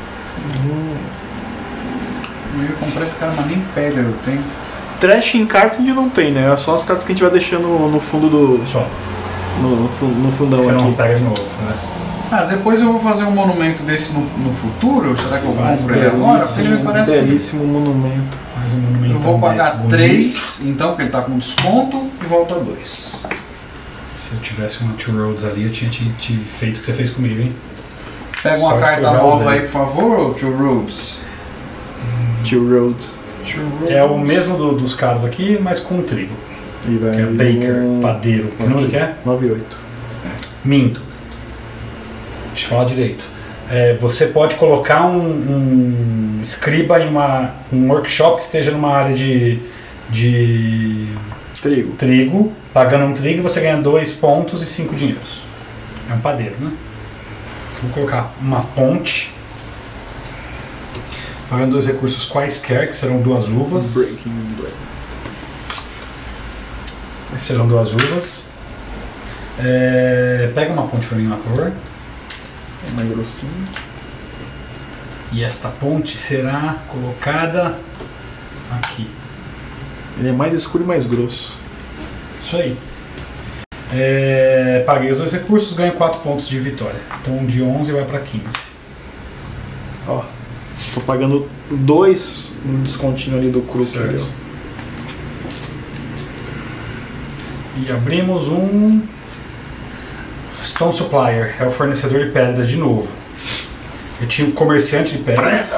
Eu ia comprar esse cara, mas nem pedra eu tenho. Trash em carta a gente não tem, né? É só as cartas que a gente vai deixando no fundo do. Só. No fundão Você não aqui. pega de novo, né? Ah, depois eu vou fazer um monumento desse no futuro. Será que eu Faz compro ele agora? Porque ele me Um parece. belíssimo monumento. Mais um monumento. Eu vou pagar desse, 3, então, porque ele tá com desconto, e volta 2. Se eu tivesse uma Two Roads ali, eu tinha te feito o que você fez comigo, hein? Pega uma Sorte que carta eu já nova usei. aí, por favor, Two Roads. Two Roads. É o mesmo dos caras aqui, mas com trigo. E vai. Que é baker, padeiro. Que número que é? 98. Minto. Deixa eu falar direito. Você pode colocar um escriba em um workshop que esteja numa área de Trigo. trigo, pagando um trigo, você ganha 2 pontos e 5 dinheiros. É um padeiro, né? Vou colocar uma ponte, pagando 2 recursos quaisquer, que serão 2 uvas. Breaking Blade. Serão 2 uvas. Pega uma ponte pra mim lá, por favor. É mais grossinho. E esta ponte será colocada aqui. Ele é mais escuro e mais grosso. Isso aí. Paguei os 2 recursos, ganho 4 pontos de vitória. Então de 11 vai para 15. Ó. Tô pagando 2 no descontinho ali do Crook. Certo. Ali, ó. E abrimos um Stone Supplier, é o fornecedor de pedras de novo. Eu tinha um comerciante de pedras.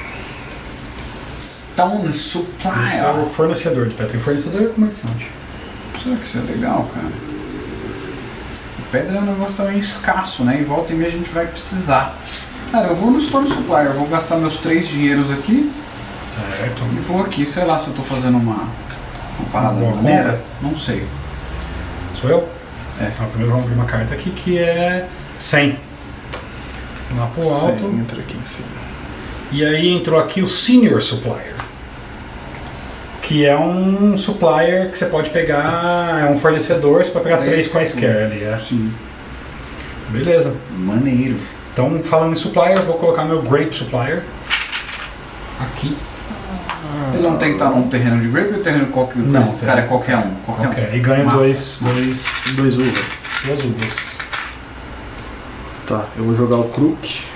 Stone Esse é Supplier. o fornecedor de pedras. Tem fornecedor e comerciante. Será que isso é legal, cara? Pedra é um negócio também escasso, né? E volta e meia a gente vai precisar. Cara, eu vou no Stone Supplier, eu vou gastar meus 3 dinheiros aqui Certo. e vou aqui, sei lá se eu tô fazendo uma parada Boa maneira. compra. Não sei. Sou eu? É. Então, primeiro vamos abrir uma carta aqui que é 100. Lá pro alto. Sim, entra aqui em cima. E aí entrou aqui o Senior Supplier, que é um supplier que você pode pegar, é um fornecedor, você pode pegar 3 quaisquer ali. Sim. Beleza. Maneiro. Então, falando em supplier, eu vou colocar meu Grape Supplier aqui. Ele não tem que estar num terreno de grape ou terreno qualquer um? Não, Não, cara, é qualquer um. Qualquer Ok, e ganha Massa. 2 uvas. uvas. Tá, eu vou jogar o Crook.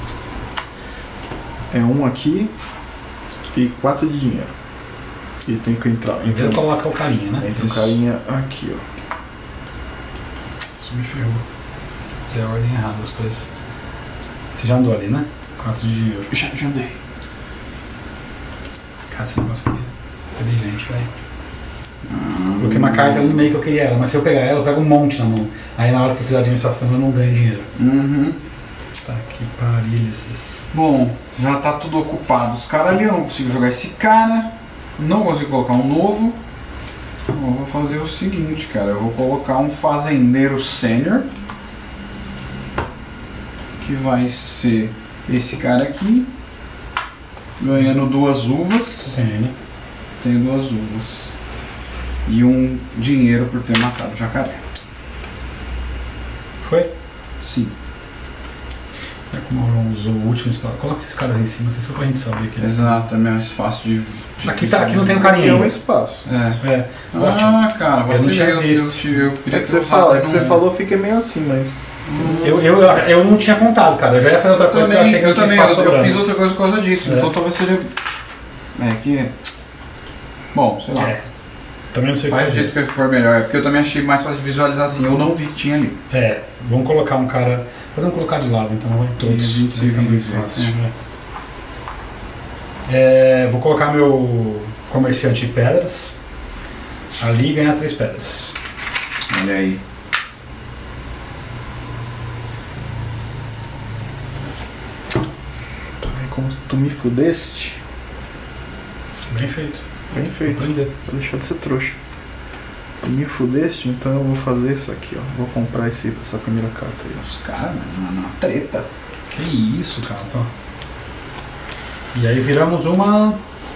É 1 aqui e 4 de dinheiro. E tem que entrar. Então coloca o carinha, né? Entra um carinha aqui, ó. Isso me ferrou. Fiz a ordem errada das coisas. Você já andou ali, né? 4 de dinheiro. Já andei. Cara, esse negócio aqui é inteligente, velho. Coloquei uma carta ali no meio que eu queria ela, mas se eu pegar ela, eu pego um monte na mão. Aí na hora que eu fizer a administração eu não ganho dinheiro. Uhum. Tá que pariu esses. Bom, já tá tudo ocupado. Os caras ali, eu não consigo jogar esse cara. Não consigo colocar um novo. Então, eu vou fazer o seguinte, cara. Eu vou colocar um fazendeiro sênior. Que vai ser esse cara aqui. Ganhando 2 uvas. Tem. Tenho 2 uvas. E um dinheiro por ter matado o jacaré. Foi? Sim. É como o Auron usou o último espaço. Coloca esses caras em cima, assim, só pra gente saber que eles. Exato, é mais fácil de Aqui não tem um Aqui carinha é um ainda. espaço. É. É, ótimo. Ah, cara, Eu você não tinha visto. eu queria É que ter você usado falou, eu fiquei meio assim, mas. Eu não tinha contado, cara. Eu já ia fazer outra coisa porque eu achei que eu tinha espaço eu sobrando. fiz outra coisa por causa disso, É. então talvez seja. Que. Bom, sei lá. É. Também não sei o que Faz do fazer. jeito que for melhor, porque eu também achei mais fácil de visualizar assim. Eu não vi que tinha ali. Vamos colocar um cara. Podemos colocar de lado, então vai todos. E a gente Vai ficar vira, mais fácil. Vou colocar meu comerciante de pedras. ali e ganhar 3 pedras. Olha aí. Como tu me fudeste. Bem feito. Bem feito. Aprender. Vou deixar de ser trouxa. Tu me fudeste, então eu vou fazer isso aqui, ó. Vou comprar essa primeira carta aí. Os caras, na treta. Que isso, cara. Tô... E aí viramos uma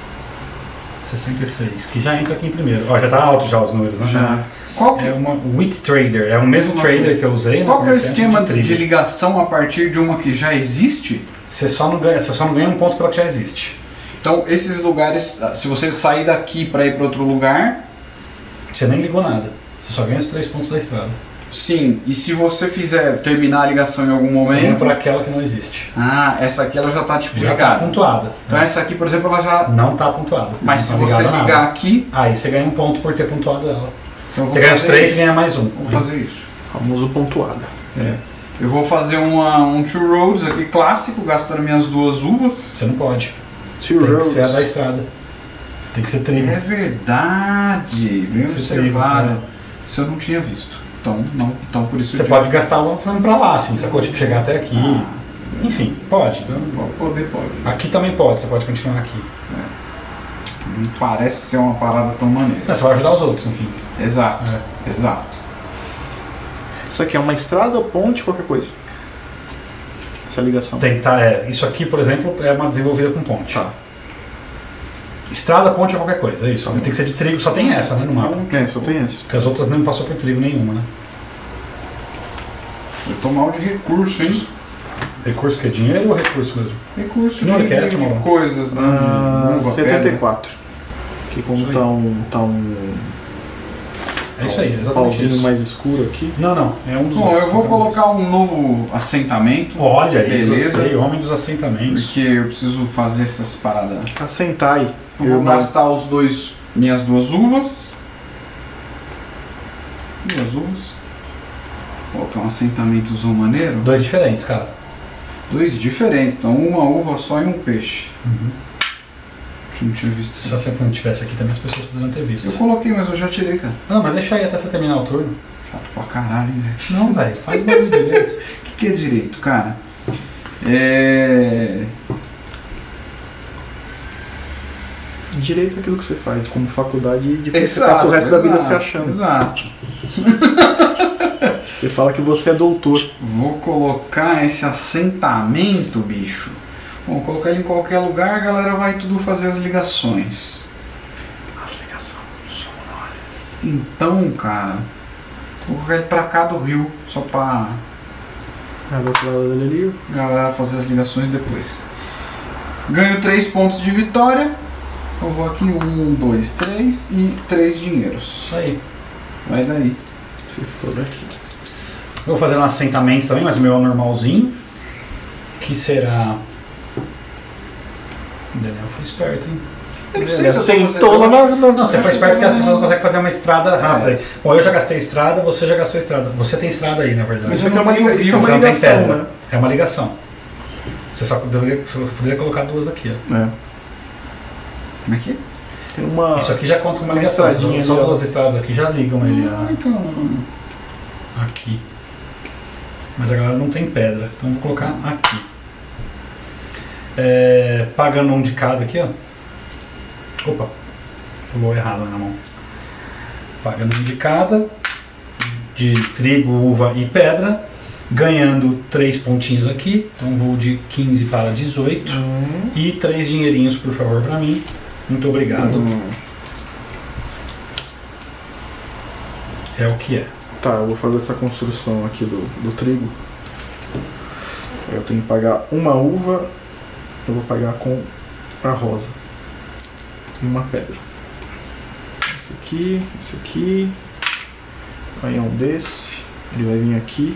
66, que já entra aqui em primeiro. Ó, já tá alto já os números, né? Já. Qual que, É uma Wheat Trader, é o mesmo trader que eu usei. qual que é o comerciante esquema trigo. de ligação a partir de uma que já existe? Você só não ganha um ponto pela que já existe. Então, esses lugares, se você sair daqui para ir para outro lugar, Você nem ligou nada. Você só ganha os 3 pontos da estrada. sim. E se você fizer terminar a ligação em algum Você ganha momento, por aquela que não existe. ah, essa aqui ela já tá tipo Já tá ligada. pontuada. Então essa aqui, por exemplo, ela já. Não tá pontuada. Mas se não tá você ligada a ligar nada. aqui, Aí você ganha um ponto por ter pontuado ela. eu vou Você ganha os fazer 3 isso. e ganha mais um. Vou fazer isso. Famoso pontuada. Eu vou fazer um Two Roads aqui clássico, gastando minhas 2 uvas. Você não pode. Two Tem que roads. ser a da estrada. Tem que ser trigo. É verdade, bem Esse observado. trigo, Isso eu não tinha visto. Então, não, então por isso Você eu pode gastar uma fazendo pra lá, assim, sacou? Tipo, chegar até aqui. Ah. Enfim, pode. Pode. Aqui também pode, você pode continuar aqui. Não parece ser uma parada tão maneira. Não, você vai ajudar os outros, enfim. Exato, É. exato. Isso aqui é uma estrada, ponte, qualquer coisa. Essa ligação. Tem que estar. Isso aqui, por exemplo, é uma desenvolvida com ponte. Tá. Estrada, ponte é qualquer coisa, é isso. Tem que ser de trigo, só tem essa, né, no mapa. É, só tem esse. Porque as outras não passou por trigo nenhuma, né? Eu tô mal de recurso, hein? Recurso que é dinheiro ou recurso mesmo? Recurso Não, de, que é essa, de Mauro? coisas, né? De uva, 74. Que como Isso aí. tá um É isso aí, exatamente pauzinho isso. mais escuro aqui. Não, é um dos Bom, outros. eu vou colocar um novo assentamento, Olha aí, Beleza. gostei, homem dos assentamentos. porque eu preciso fazer essas paradas. Assentai. Eu vou gastar minhas 2 uvas. 2 uvas. Colocar um assentamentozão maneiro. 2 diferentes, cara. 2 diferentes, então uma uva só e um peixe. Uhum. Eu não tinha visto Se isso. o assentante tivesse aqui também, as pessoas poderiam ter visto. Eu coloquei, mas eu já tirei, cara. Não, mas deixa aí até você terminar o turno. Chato pra caralho, hein, velho. Não, velho, faz o bagulho direito. O que é direito, cara? Direito é aquilo que você faz como faculdade e depois você Exato, passa o resto da vida exato, se achando. Exato. Você fala que você é doutor. Vou colocar esse assentamento, bicho. Vou colocar ele em qualquer lugar, a galera vai tudo fazer as ligações. As ligações sonorosas. Então, cara, vou colocar ele pra cá do rio, só pra Do outro lado dele ali. galera fazer as ligações depois. Ganho 3 pontos de vitória. Eu vou aqui 1, 2, 3 e 3 dinheiros. Isso aí. Vai daí. Se for daqui. Eu vou fazer um assentamento também, mas o meu é normalzinho. Que será. O Daniel foi esperto, hein? Eu não sei Ele se eu tô assentou lá fazendo- na. Não, você foi esperto porque as pessoas não conseguem fazer uma estrada rápida. É. aí. Bom, eu já gastei estrada, você já gastou estrada. Você tem estrada aí, na verdade. Mas eu isso aqui é não uma, tenho liga... isso é rio, uma você não tem ligação, pedra. né? É uma ligação. Você só poderia colocar 2 aqui, ó. É. Como é que é? Tem uma. Isso aqui já conta com uma Uma ligação. estradinha Só ali, ó. 2 estradas aqui já ligam ele Ai, cara. aqui. Mas a galera não tem pedra, então eu vou colocar aqui. Pagando um de cada aqui, ó. Opa, pulou errado na mão. Pagando um de cada, de trigo, uva e pedra, ganhando 3 pontinhos aqui. Então vou de 15 para 18. E 3 dinheirinhos, por favor, para mim. Muito obrigado. É o que é. Tá, eu vou fazer essa construção aqui do trigo. Eu tenho que pagar uma uva. Eu vou pagar com a rosa. E uma pedra. Esse aqui. Aí é um desse. Ele vai vir aqui.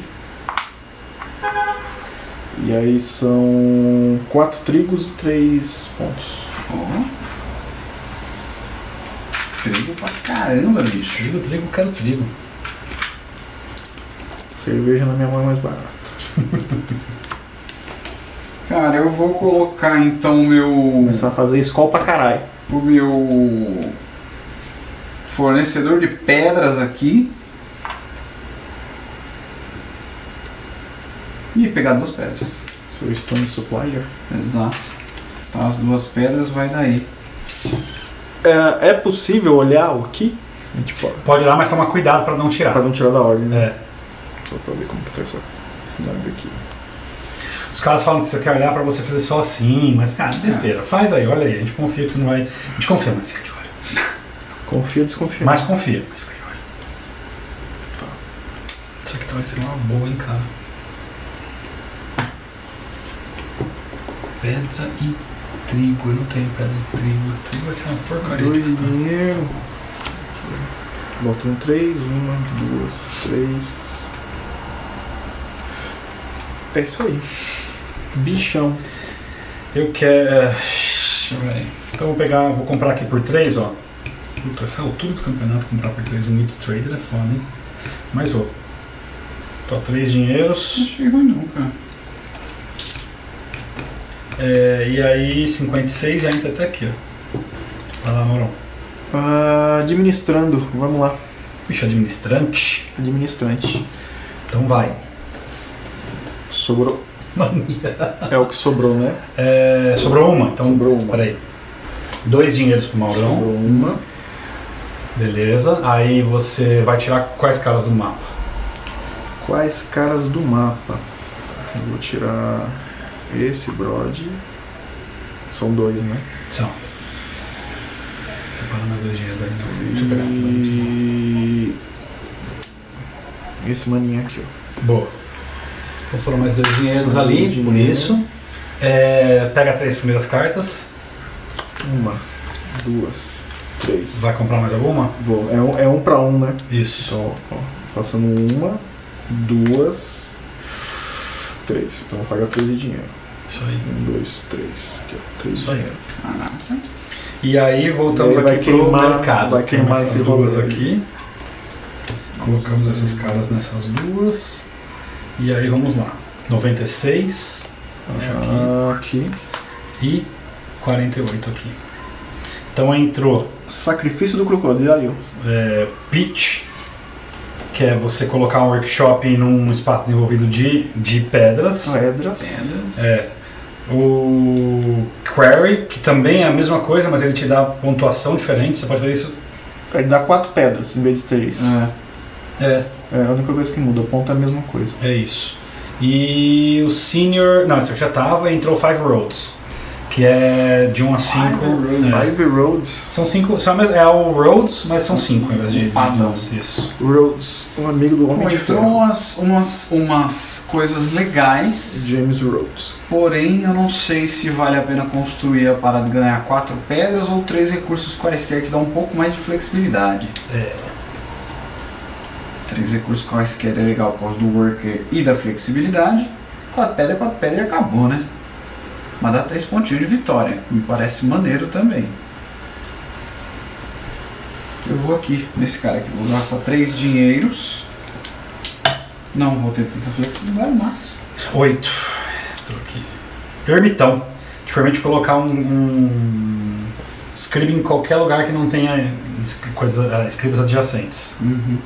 E aí são 4 trigos e 3 pontos. Ó. Trigo pra caramba, bicho. Trigo, trigo, quero trigo. Cerveja na minha mão é mais barato. Cara, eu vou colocar então Começar a fazer escola pra caralho. o meu fornecedor de pedras aqui. E pegar 2 pedras. Seu Stone Supplier. Exato. Então as 2 pedras vai daí. É possível olhar o aqui? Tipo, Pode olhar, mas toma cuidado pra não tirar. pra não tirar da ordem, né? É. Só pra ver como que tá esse nome aqui. Os caras falam que você quer olhar pra você fazer só assim, mas cara, besteira. Faz aí, olha aí. A gente confia que você não vai. A gente confia, mas fica de olho. Confia, desconfia. Mas confia, mas fica de olho. Tá. Isso aqui vai ser uma boa, hein, cara. Pedra e trigo. Eu não tenho pedra e trigo. Trigo vai ser uma porcaria. 2 de dinheiro. Bota um 3, 1, 2, 3. É isso aí. Bichão. Eu quero. Deixa eu ver aí. Então eu vou pegar. Vou comprar aqui por 3, ó. Puta, essa altura do campeonato comprar por 3 um Meat Trader é foda, hein? Mas vou. Tô 3 dinheiros. Não achei ruim não, cara. E aí 56 já entra até aqui, ó. Vai lá, Maurão. Administrando, vamos lá. Bicho, administrante. Administrante. Então vai. Sobrou. É o que sobrou, né? Sobrou uma, então. Sobrou uma. Peraí. 2 dinheiros pro Maurão. Sobrou uma. Beleza. Aí você vai tirar quais caras do mapa? Quais caras do mapa? Eu vou tirar esse Brody. São 2, né? São. Separa mais 2 dinheiros ali. Deixa eu pegar aqui. E esse maninho aqui, ó. Boa. Então foram mais 2 dinheiros ali, por dinheiro. isso. Pega 3 primeiras cartas. 1, 2, 3. Vai comprar mais alguma? Vou. É um pra 1, né? Isso. Então, ó, passando 1, 2, 3. Então vou pagar 3 de dinheiro. Isso aí. 1, 2, 3. Aqui, ó. 3 de Isso aí. dinheiro. Caraca. E aí voltamos E aí vai aqui pro queimar- mercado. vai queimar essas esse duas rolê. aqui. Colocamos esses caras nessas duas. E aí vamos lá. 96. Puxa aqui. Aqui. E 48 aqui. Então entrou Sacrifício do crocodilo. pitch, que é você colocar um workshop num espaço desenvolvido de pedras. Pedras. O query, que também é a mesma coisa, mas ele te dá pontuação diferente. Você pode fazer isso. Ele dá 4 pedras em vez de 3. É a única coisa que muda. O ponto é a mesma coisa. É isso. E o senior. Não, esse aqui já tava e entrou 5 roads. Que é de 1 a 5. 5 roads. São 5. É o roads, mas são 5 em vez de Padrões. isso. Rhodes, um amigo do Homem de Então Ferro. umas coisas legais. James Rhodes. Porém, eu não sei se vale a pena construir a parada de ganhar 4 pedras ou 3 recursos quaisquer, que dá um pouco mais de flexibilidade. 3 recursos quaisquer é legal por causa do worker e da flexibilidade. 4 pedras e acabou, né? Mas dá 3 pontinhos de vitória. Me parece maneiro também. Eu vou aqui, nesse cara aqui. Vou gastar 3 dinheiros. Não vou ter tanta flexibilidade, mas... 8. Entrou aqui. Ermitão. Te permite colocar um scribe em qualquer lugar que não tenha scribes adjacentes. Uhum.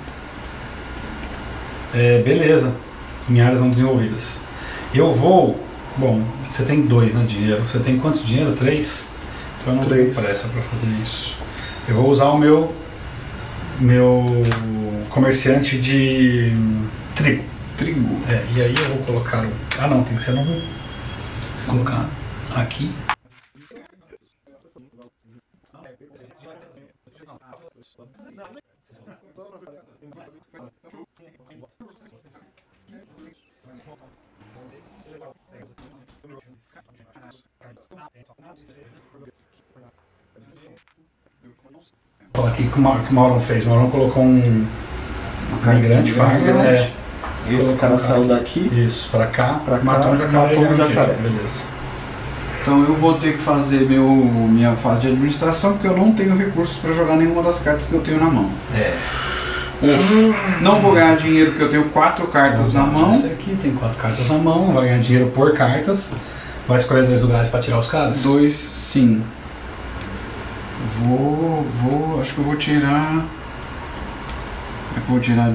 Beleza. Em áreas não desenvolvidas. Eu vou... Bom, você tem 2, né, dinheiro. Você tem quanto dinheiro? 3? Então eu não tenho 3. pressa pra fazer isso. Eu vou usar o meu comerciante de trigo. Trigo. E aí eu vou colocar o... Ah não, tem que ser no... Vou colocar aqui. Olha aqui que o Maurão fez. O Maurão colocou um migrante farmer. Esse cara saiu daqui. Isso, pra cá. Matou um jacaré. Beleza. Então eu vou ter que fazer minha fase de administração, porque eu não tenho recursos para jogar nenhuma das cartas que eu tenho na mão. Não vou ganhar dinheiro porque eu tenho 4 cartas na mão. Esse aqui tem 4 cartas na mão, vai ganhar dinheiro por cartas. Vai escolher 2 lugares para tirar os caras? 2, sim. Acho que eu vou tirar. Eu vou tirar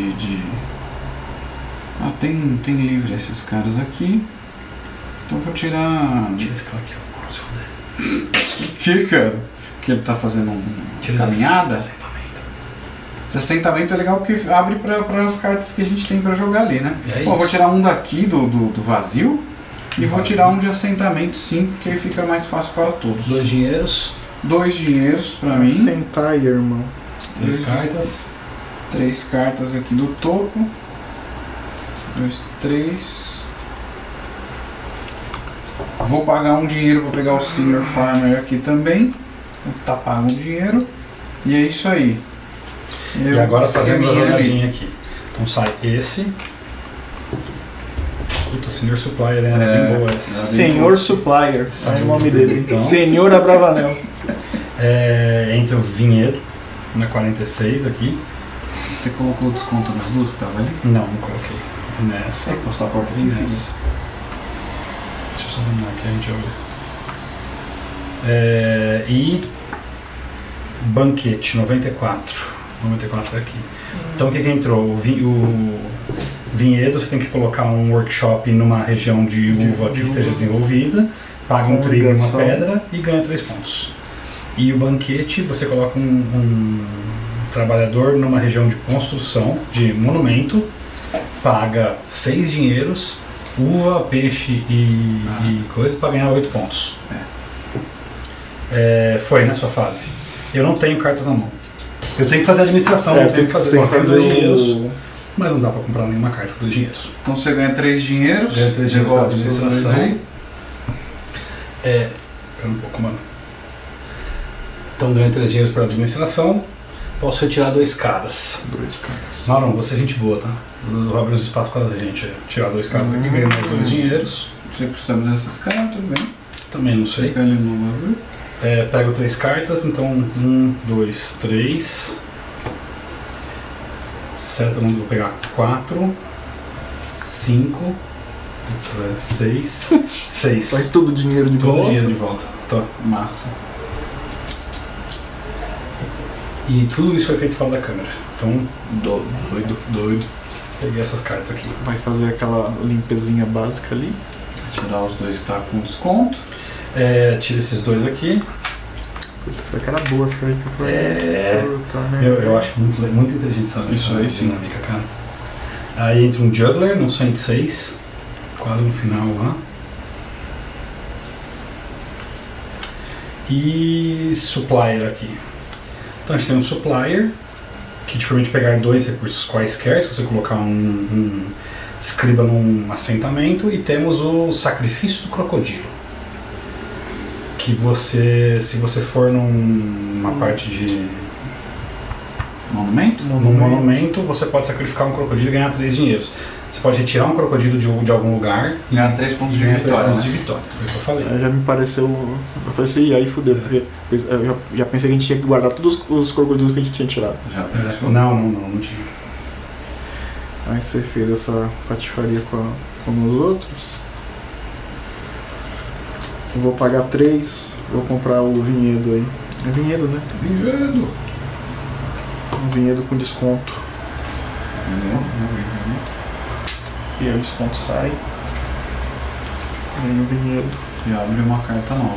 Ah, tem livre esses caras aqui. Então eu vou tirar. Tira esse cara aqui, ó. Se fuder. O que, cara? Que ele tá fazendo uma caminhada? De assentamento é legal porque abre para as cartas que a gente tem para jogar ali, né? Bom, eu vou tirar um daqui do vazio e vou tirar um de assentamento sim, porque aí fica mais fácil para todos. 2 dinheiros. 2 dinheiros para mim. Assentar aí, irmão. 3 cartas. 3 cartas aqui do topo. 2, 3. Vou pagar um dinheiro para pegar o Senior Farmer aqui também. Tá pago um dinheiro. E é isso aí. E agora fazendo uma jogadinha aqui. Então sai esse. Puta, Senior Supplier é bem boa essa. Senhor Supplier, é o nome dele. Então. Senhor Abravanel. Entra o vinhedo, na 46 aqui. Você colocou o desconto nas duas que tava ali? Não coloquei. Nessa. Você postou a porta aqui? Nessa. Deixa eu só terminar aqui, a gente olha. E banquete, 94. 94 aqui. Então o que entrou? O vinhedo, você tem que colocar um workshop numa região de uva que esteja desenvolvida, paga um trigo e uma pedra e ganha 3 pontos. E o banquete, você coloca um trabalhador numa região de construção, de monumento, paga 6 dinheiros, uva, peixe e coisa, para ganhar 8 pontos. Foi na sua fase. Eu não tenho cartas na mão. Eu tenho que fazer a administração, eu tenho que fazer 2 dinheiros, mas não dá pra comprar nenhuma carta por 2 dinheiros. Então você ganha 3 dinheiros, ganha 3 dinheiros pela administração. Espera um pouco, mano. Então ganho 3 dinheiros pela administração, posso retirar 2 caras. 2 caras. Não, vou ser gente boa, tá? Eu abro os espaços para a gente tirar 2 caras aqui, ganho mais 2 dinheiros. Você costuma desses caras, tudo bem. Também não sei. Pego 3 cartas, então 1, 2, 3. Certo, eu vou pegar 4, 5, 6, 6. Vai todo o dinheiro de volta. Todo o dinheiro de volta. Tá. Massa. E tudo isso foi feito fora da câmera. Então, doido. Peguei essas cartas aqui. Vai fazer aquela limpezinha básica ali. Tirar os 2 que tá com desconto. Tira esses 2 aqui. Puta, foi cara boa essa aí que foi. Eu acho muito inteligente essa dinâmica, cara. Aí entra um Juggler no 106, quase no final lá. E Supplier aqui. Então a gente tem um Supplier que te permite pegar 2 recursos quaisquer, se você colocar um escriba num assentamento, e temos o Sacrifício do Crocodilo. Que você, se você for numa parte de num monumento, você pode sacrificar um crocodilo e ganhar 3 dinheiros. Você pode retirar um crocodilo de algum lugar e ganhar 3 pontos de vitória. De vitória, foi o que eu falei. Já me pareceu. Eu falei assim, aí fudeu, porque eu já pensei que a gente tinha que guardar todos os crocodilos que a gente tinha tirado. Não tinha. Aí você fez essa patifaria com os outros. Eu vou pagar 3, vou comprar o vinhedo aí. É vinhedo, né? Vinhedo! Um vinhedo com desconto. E aí o desconto sai. Ganho o vinhedo. E abre uma carta nova.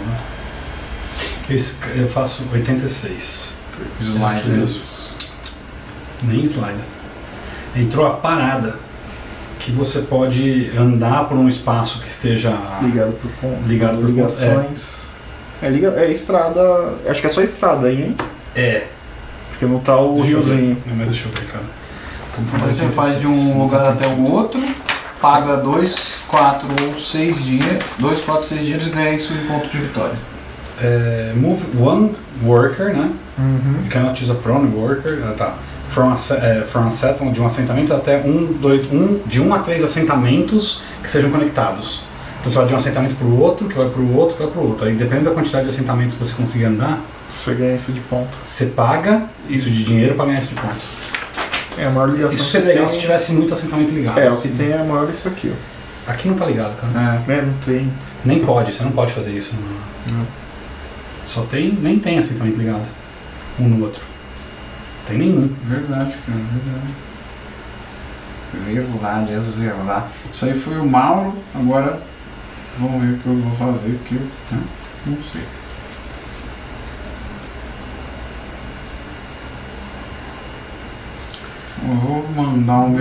Eu faço 86. Slider. Nem slider. Entrou a parada. Que você pode andar por um espaço que esteja ligado por ligações. É estrada. Acho que é só estrada aí, hein? Porque não tá o riozinho. Mas deixa eu ver, cara. Então você faz de um lugar até o outro, paga 2, 4 ou 6 dinheiros, 2, 4, 6 dinheiros e ganha isso em ponto de vitória. Move one worker, né? Uhum. You cannot choose a prone worker. From a settlement, de um assentamento até de 1 a 3 assentamentos que sejam conectados. Então você vai de um assentamento para o outro, que vai para o outro, que vai para o outro. Aí dependendo da quantidade de assentamentos que você conseguir andar, você ganha isso de ponto. Você paga isso de dinheiro para ganhar isso de ponto. A maior ligação. Isso seria legal se tivesse muito assentamento ligado. O que tem é maior isso aqui, ó. Aqui não tá ligado, cara. Não tem. Nem pode, você não pode fazer isso. Não. Só tem. Nem tem assentamento ligado. Um no outro. Tem nenhum. Verdade, cara, verdade. Verdade. Isso aí foi o Mauro, agora vamos ver o que eu vou fazer, porque eu não sei. Eu vou mandar o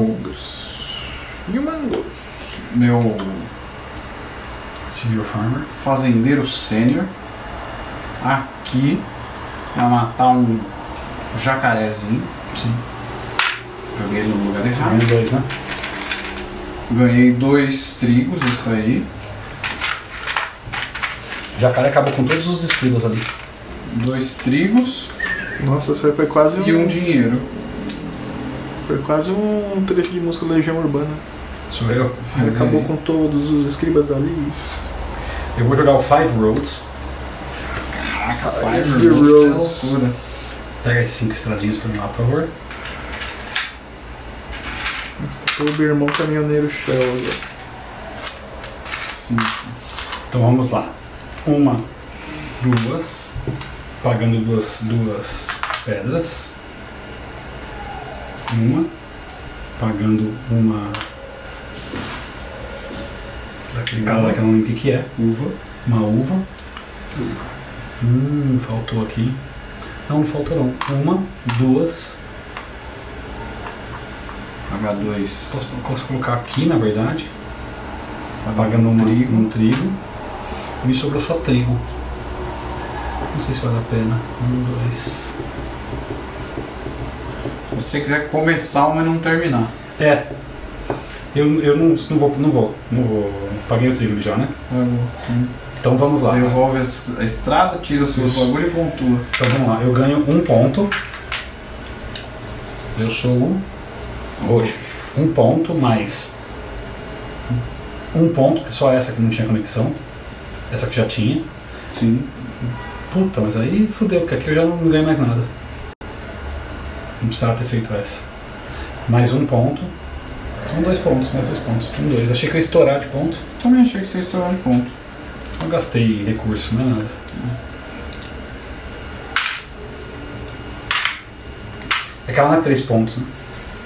meu Senior Farmer. fazendeiro sênior aqui pra matar um jacarezinho. Sim. Joguei ele no lugar Esse errado. ganha 2, né? Ganhei 2 trigos, isso aí. O jacaré acabou com todos os esquilos ali. 2 trigos Nossa, isso aí foi quase e um dinheiro. Foi quase um trecho de música Legião Urbana. Sou eu. Ele acabou com todos os escribas dali. Eu vou jogar o Five Roads. Caraca, Five Roads Roads. é loucura. Pega as 5 estradinhas pra mim lá, por favor. O meu irmão caminhoneiro Shell ali. Sim. Então vamos lá. 1, 2. Pagando duas pedras. 1. Pagando uma. Daquele cara lá que eu não lembro o que é. Uva. Uma uva. Faltou aqui. Não faltou não. 1, 2. H2. Posso colocar aqui na verdade. Pagando um trigo. Me sobrou só trigo. Não sei se vale a pena. 1, 2. Se você quiser começar uma e não terminar. É. Eu não vou. Paguei o trigo já, né? Então vamos lá. Devolve a estrada, tira o seu bagulho e pontua. Então vamos lá. Eu ganho 1 ponto. Eu sou o roxo. 1 ponto mais 1 ponto, que só essa que não tinha conexão. Essa que já tinha. Sim. Puta, mas aí fudeu, porque aqui eu já não ganho mais nada. Não precisava ter feito essa. Mais 1 ponto. São 2 pontos, mais 2 pontos. 1, 2. Achei que eu ia estourar de ponto. Também achei que você ia estourar um ponto. Não gastei recurso, não é nada. É que ela não é 3 pontos, né?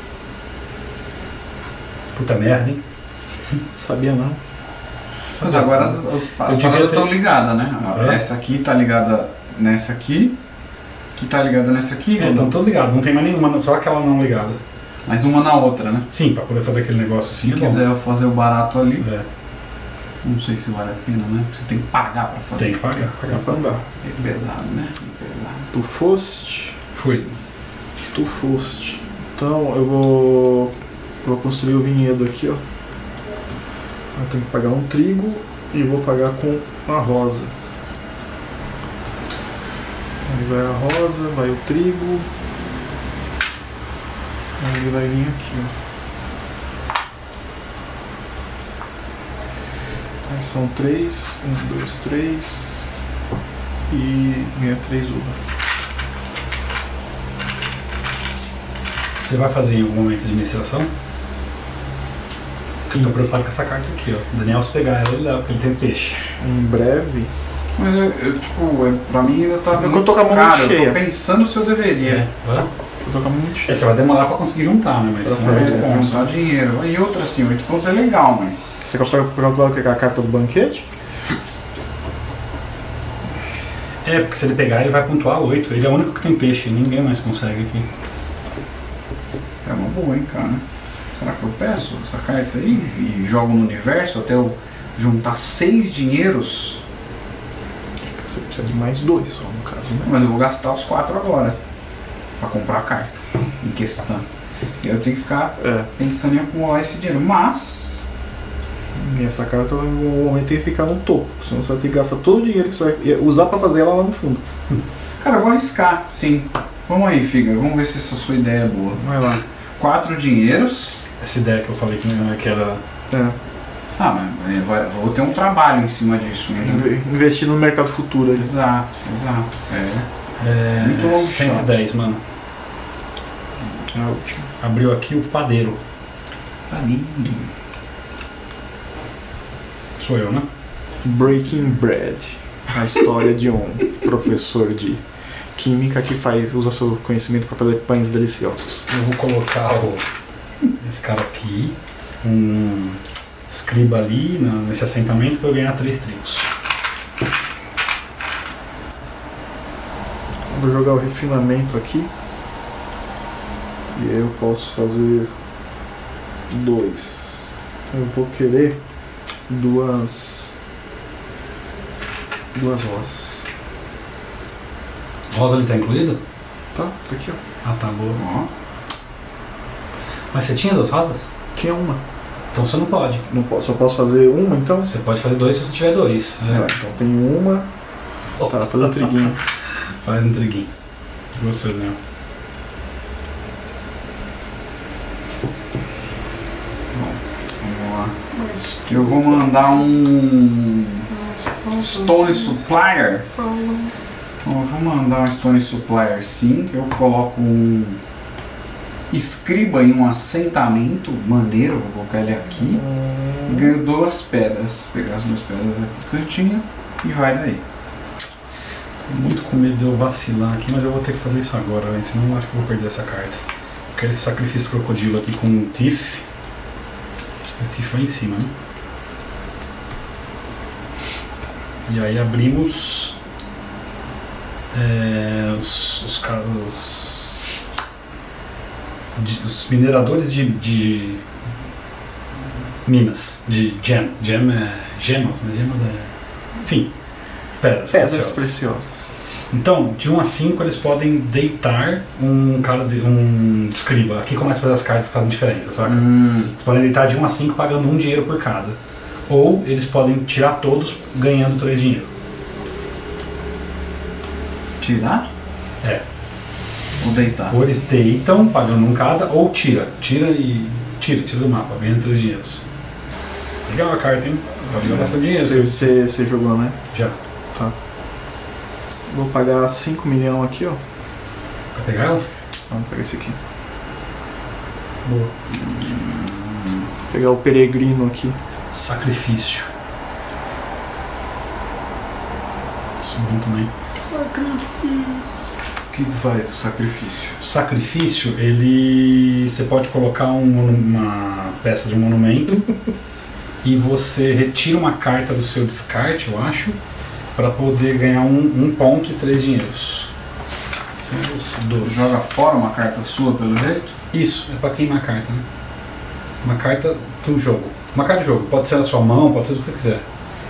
Puta merda, hein? Sabia não. Mas agora as paradas estão ligadas, né? É. Essa aqui tá ligada nessa aqui. Que tá ligada nessa aqui. É, então tô ligado, não tem mais nenhuma, só aquela não ligada. Mas uma na outra, né? Sim, pra poder fazer aquele negócio assim. Se quiser fazer o barato ali, É, não sei se vale a pena, né? Você tem que pagar pra fazer. tem que pagar. Pagar pra andar. É pesado, né? É pesado. Tu foste? Fui. Tu foste. Então eu vou construir o vinhedo aqui, ó. Eu tenho que pagar um trigo e vou pagar com a rosa. Aí vai a rosa, vai o trigo. Aí ele vai vir aqui, ó. Aí são 3, 1, 2, 3 e ganha 3 uvas. Você vai fazer em algum momento de iniciação? Porque eu tô preocupado com essa carta aqui, ó. O Daniel, se pegar ela, ele dá, porque ele tem peixe. Em breve. Mas pra mim ainda tá Eu tô com a mão caro. cheia. Eu tô pensando se eu deveria. Hã? Eu tô com a mão muito cheia. Você vai demorar pra conseguir juntar, né? Mas Pra são fazer, 8 pontos. Juntar dinheiro. E outra assim, 8 pontos é legal, mas. Você quer calcular que é a carta do banquete? É, porque se ele pegar, ele vai pontuar 8. Ele é o único que tem peixe, ninguém mais consegue aqui. É uma boa, hein, cara. Será que eu peço essa carta aí e jogo no universo até eu juntar 6 dinheiros? Você precisa de mais 2 só, no caso, né? Mas eu vou gastar os 4 agora pra comprar a carta em questão. E aí eu tenho que ficar pensando em acumular esse dinheiro. Mas E essa carta no momento tem que ficar no topo. Senão você vai ter que gastar todo o dinheiro que você vai usar pra fazer ela lá no fundo. cara, eu vou arriscar, sim. Vamos aí, Fígaro, vamos ver se essa sua ideia é boa. Vai lá. 4 dinheiros. Essa ideia que eu falei que era. Ah, mas vou ter um trabalho em cima disso, né? Investir no mercado futuro aí. Exato. Muito long 110, mano. É a última. Abriu aqui o padeiro. Tá lindo. Sou eu, né? Breaking Bread. a história de um professor de química que usa seu conhecimento para fazer pães deliciosos. Eu vou colocar esse cara aqui, um escriba ali nesse assentamento para eu ganhar 3 trigos. Vou jogar o refinamento aqui. E aí eu posso fazer 2. Eu vou querer duas rosas. Rosa ali tá incluído? Tá aqui, ó. Ah, tá, boa. Mas você tinha 2 rosas? Tinha uma. Então você não pode. Não posso, só posso fazer uma então? Você pode fazer 2 se você tiver 2. Tá, então tem uma. Tá, faz um triguinho. Faz um triguinho. Você, né? Vamos lá. Eu vou mandar um Stone Supplier. Eu vou mandar um Stone Supplier sim, que eu coloco um escriba em um assentamento maneiro, vou colocar ele aqui. E ganho 2 pedras. Vou pegar as 2 pedras aqui que eu tinha e vai daí. Muito com medo de eu vacilar aqui, mas eu vou ter que fazer isso agora, né? Senão eu acho que eu vou perder essa carta. Eu quero esse sacrifício crocodilo aqui com o Thief. O Thief foi em cima, né? E aí abrimos os mineradores de minas, de gem. Gem é gemas, né? Gemas é... Enfim, pedras preciosas. Então, de 1 a 5 eles podem deitar um escriba. Aqui começa a fazer as cartas que fazem diferença, saca? Eles podem deitar de 1 a 5 pagando 1 dinheiro por cada. Ou eles podem tirar todos ganhando 3 dinheiro. Tirar? É. Ou deitar? Ou eles deitam pagando 1 cada, ou tira do mapa, ganhando 3 dinheiros. Legal a carta, hein? Vai ganhar bastante dinheiro. Você jogou, né? Já. Tá. Vou pagar 5 milhões aqui, ó. Vai pegar ela? Vamos pegar esse aqui. Boa. Vou pegar o peregrino aqui. Sacrifício. Isso é bom também. Sacrifício. O que faz o sacrifício? Sacrifício, você pode colocar uma peça de um monumento e você retira uma carta do seu descarte, eu acho, para poder ganhar 1 ponto e 3 dinheiros. São os 12. Joga fora uma carta sua pelo jeito? Isso, é para queimar a carta, né? Uma carta do jogo. Uma carta do jogo, pode ser na sua mão, pode ser o que você quiser.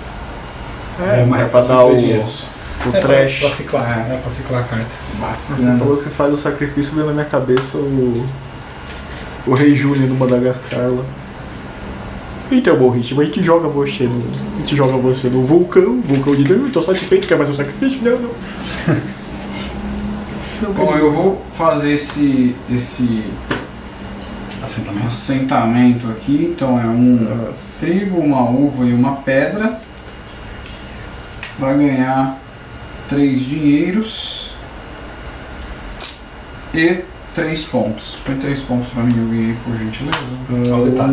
É pra dar o trash. Pra ciclar, pra ciclar a carta. Você falou que faz o sacrifício, veio na minha cabeça o Rei Júnior do Madagascar lá. Então, bom ritmo, a gente joga você no vulcão de Deus, estou satisfeito, quer mais um sacrifício? Não. Bom, eu vou fazer esse assentamento aqui, então é um trigo, uma uva e uma pedra. Vai ganhar 3 dinheiros e 3 pontos. Põe 3 pontos pra mim, eu ganhei, por gentileza. Olha o detalhe.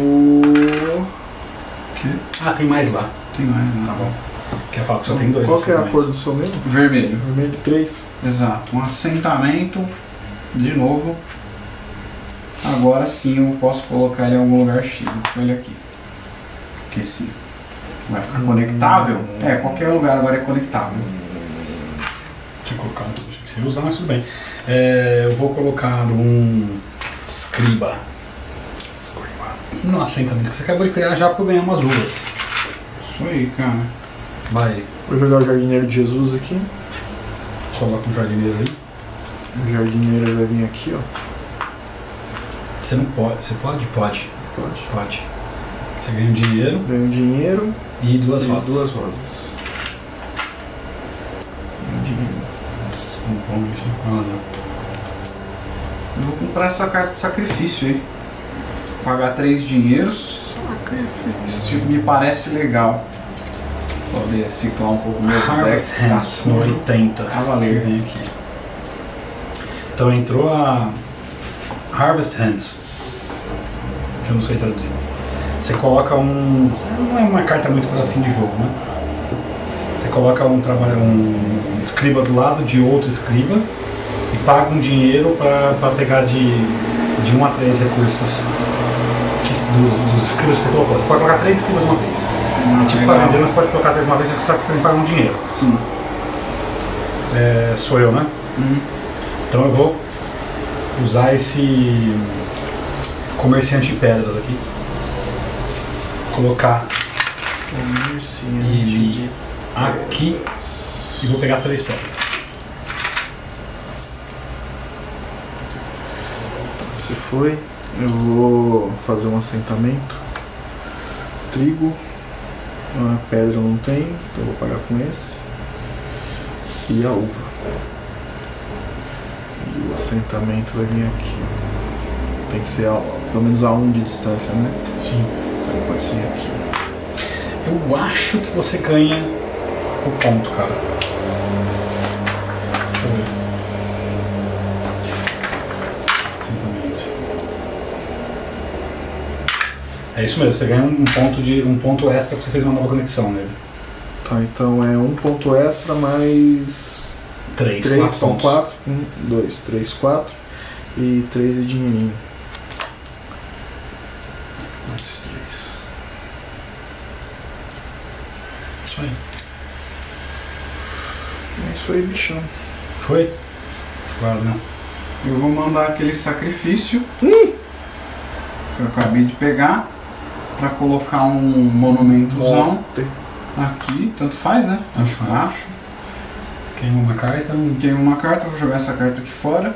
Que? Ah, tem mais lá. Tem mais, né? Tá bom. Quer falar que só tem 2? Qual que é a cor do seu mesmo? Vermelho. Vermelho 3. Exato. Um assentamento, de novo. Agora sim eu posso colocar ele em algum lugar X. Vou pôr ele aqui. Aqui sim. Vai ficar conectável? É, qualquer lugar agora é conectável. Deixa eu colocar, achei que você ia usar, mas tudo bem. Eu vou colocar um escriba no assentamento que você acabou de criar já para ganhar umas uvas. Isso aí, cara. Vai. Vou jogar o jardineiro de Jesus aqui. Coloca um jardineiro aí. O jardineiro vai vir aqui, ó. Você não pode. Você pode? Pode. Pode. Você ganha um dinheiro. Ganha um dinheiro. E 2 rosas. 2 rosas. Um dinheiro. Bom isso. Eu vou comprar essa carta de sacrifício aí. Pagar 3 dinheiros. Sacrifício. Me parece legal. Poder ciclar um pouco meu Harvest deck. Tá Hands no sujo. 80. Ah, valeu. Vem aqui. Então entrou a Harvest Hands. Que eu não sei traduzir. Você coloca não é uma carta muito para fim de jogo, né? Você coloca um escriba do lado de outro escriba e paga um dinheiro para pegar de 1 a 3 recursos dos escribas que você colocou. Você pode colocar 3 escribas de uma vez. Tipo fazendeiro, mas pode colocar 3 de uma vez, só que você paga um dinheiro. Sim. Sou eu, né? Então eu vou usar esse comerciante de pedras aqui. Colocar ele aqui e vou pegar 3 pedras. Se foi, eu vou fazer um assentamento. Trigo, a pedra não tem, então eu vou pagar com esse. E a uva. E o assentamento vai vir aqui. Tem que ser pelo menos a 1 de distância, né? Sim. Então pode ser aqui. Eu acho que você ganha o ponto, cara. Deixa eu ver. Assentamento. É isso mesmo, você ganha um ponto extra porque você fez uma nova conexão nele. Tá, então é um ponto extra mais 3 são 4. 1, 2, 3, 4 e 3 de dinheirinho. 2, 3. Isso aí. É isso aí, bichão. Foi? Claro, não. Eu vou mandar aquele sacrifício que eu acabei de pegar pra colocar um monumentozão aqui, tanto faz, né? Tanto faz. Acho. Queima uma carta. Queima uma carta, vou jogar essa carta aqui fora.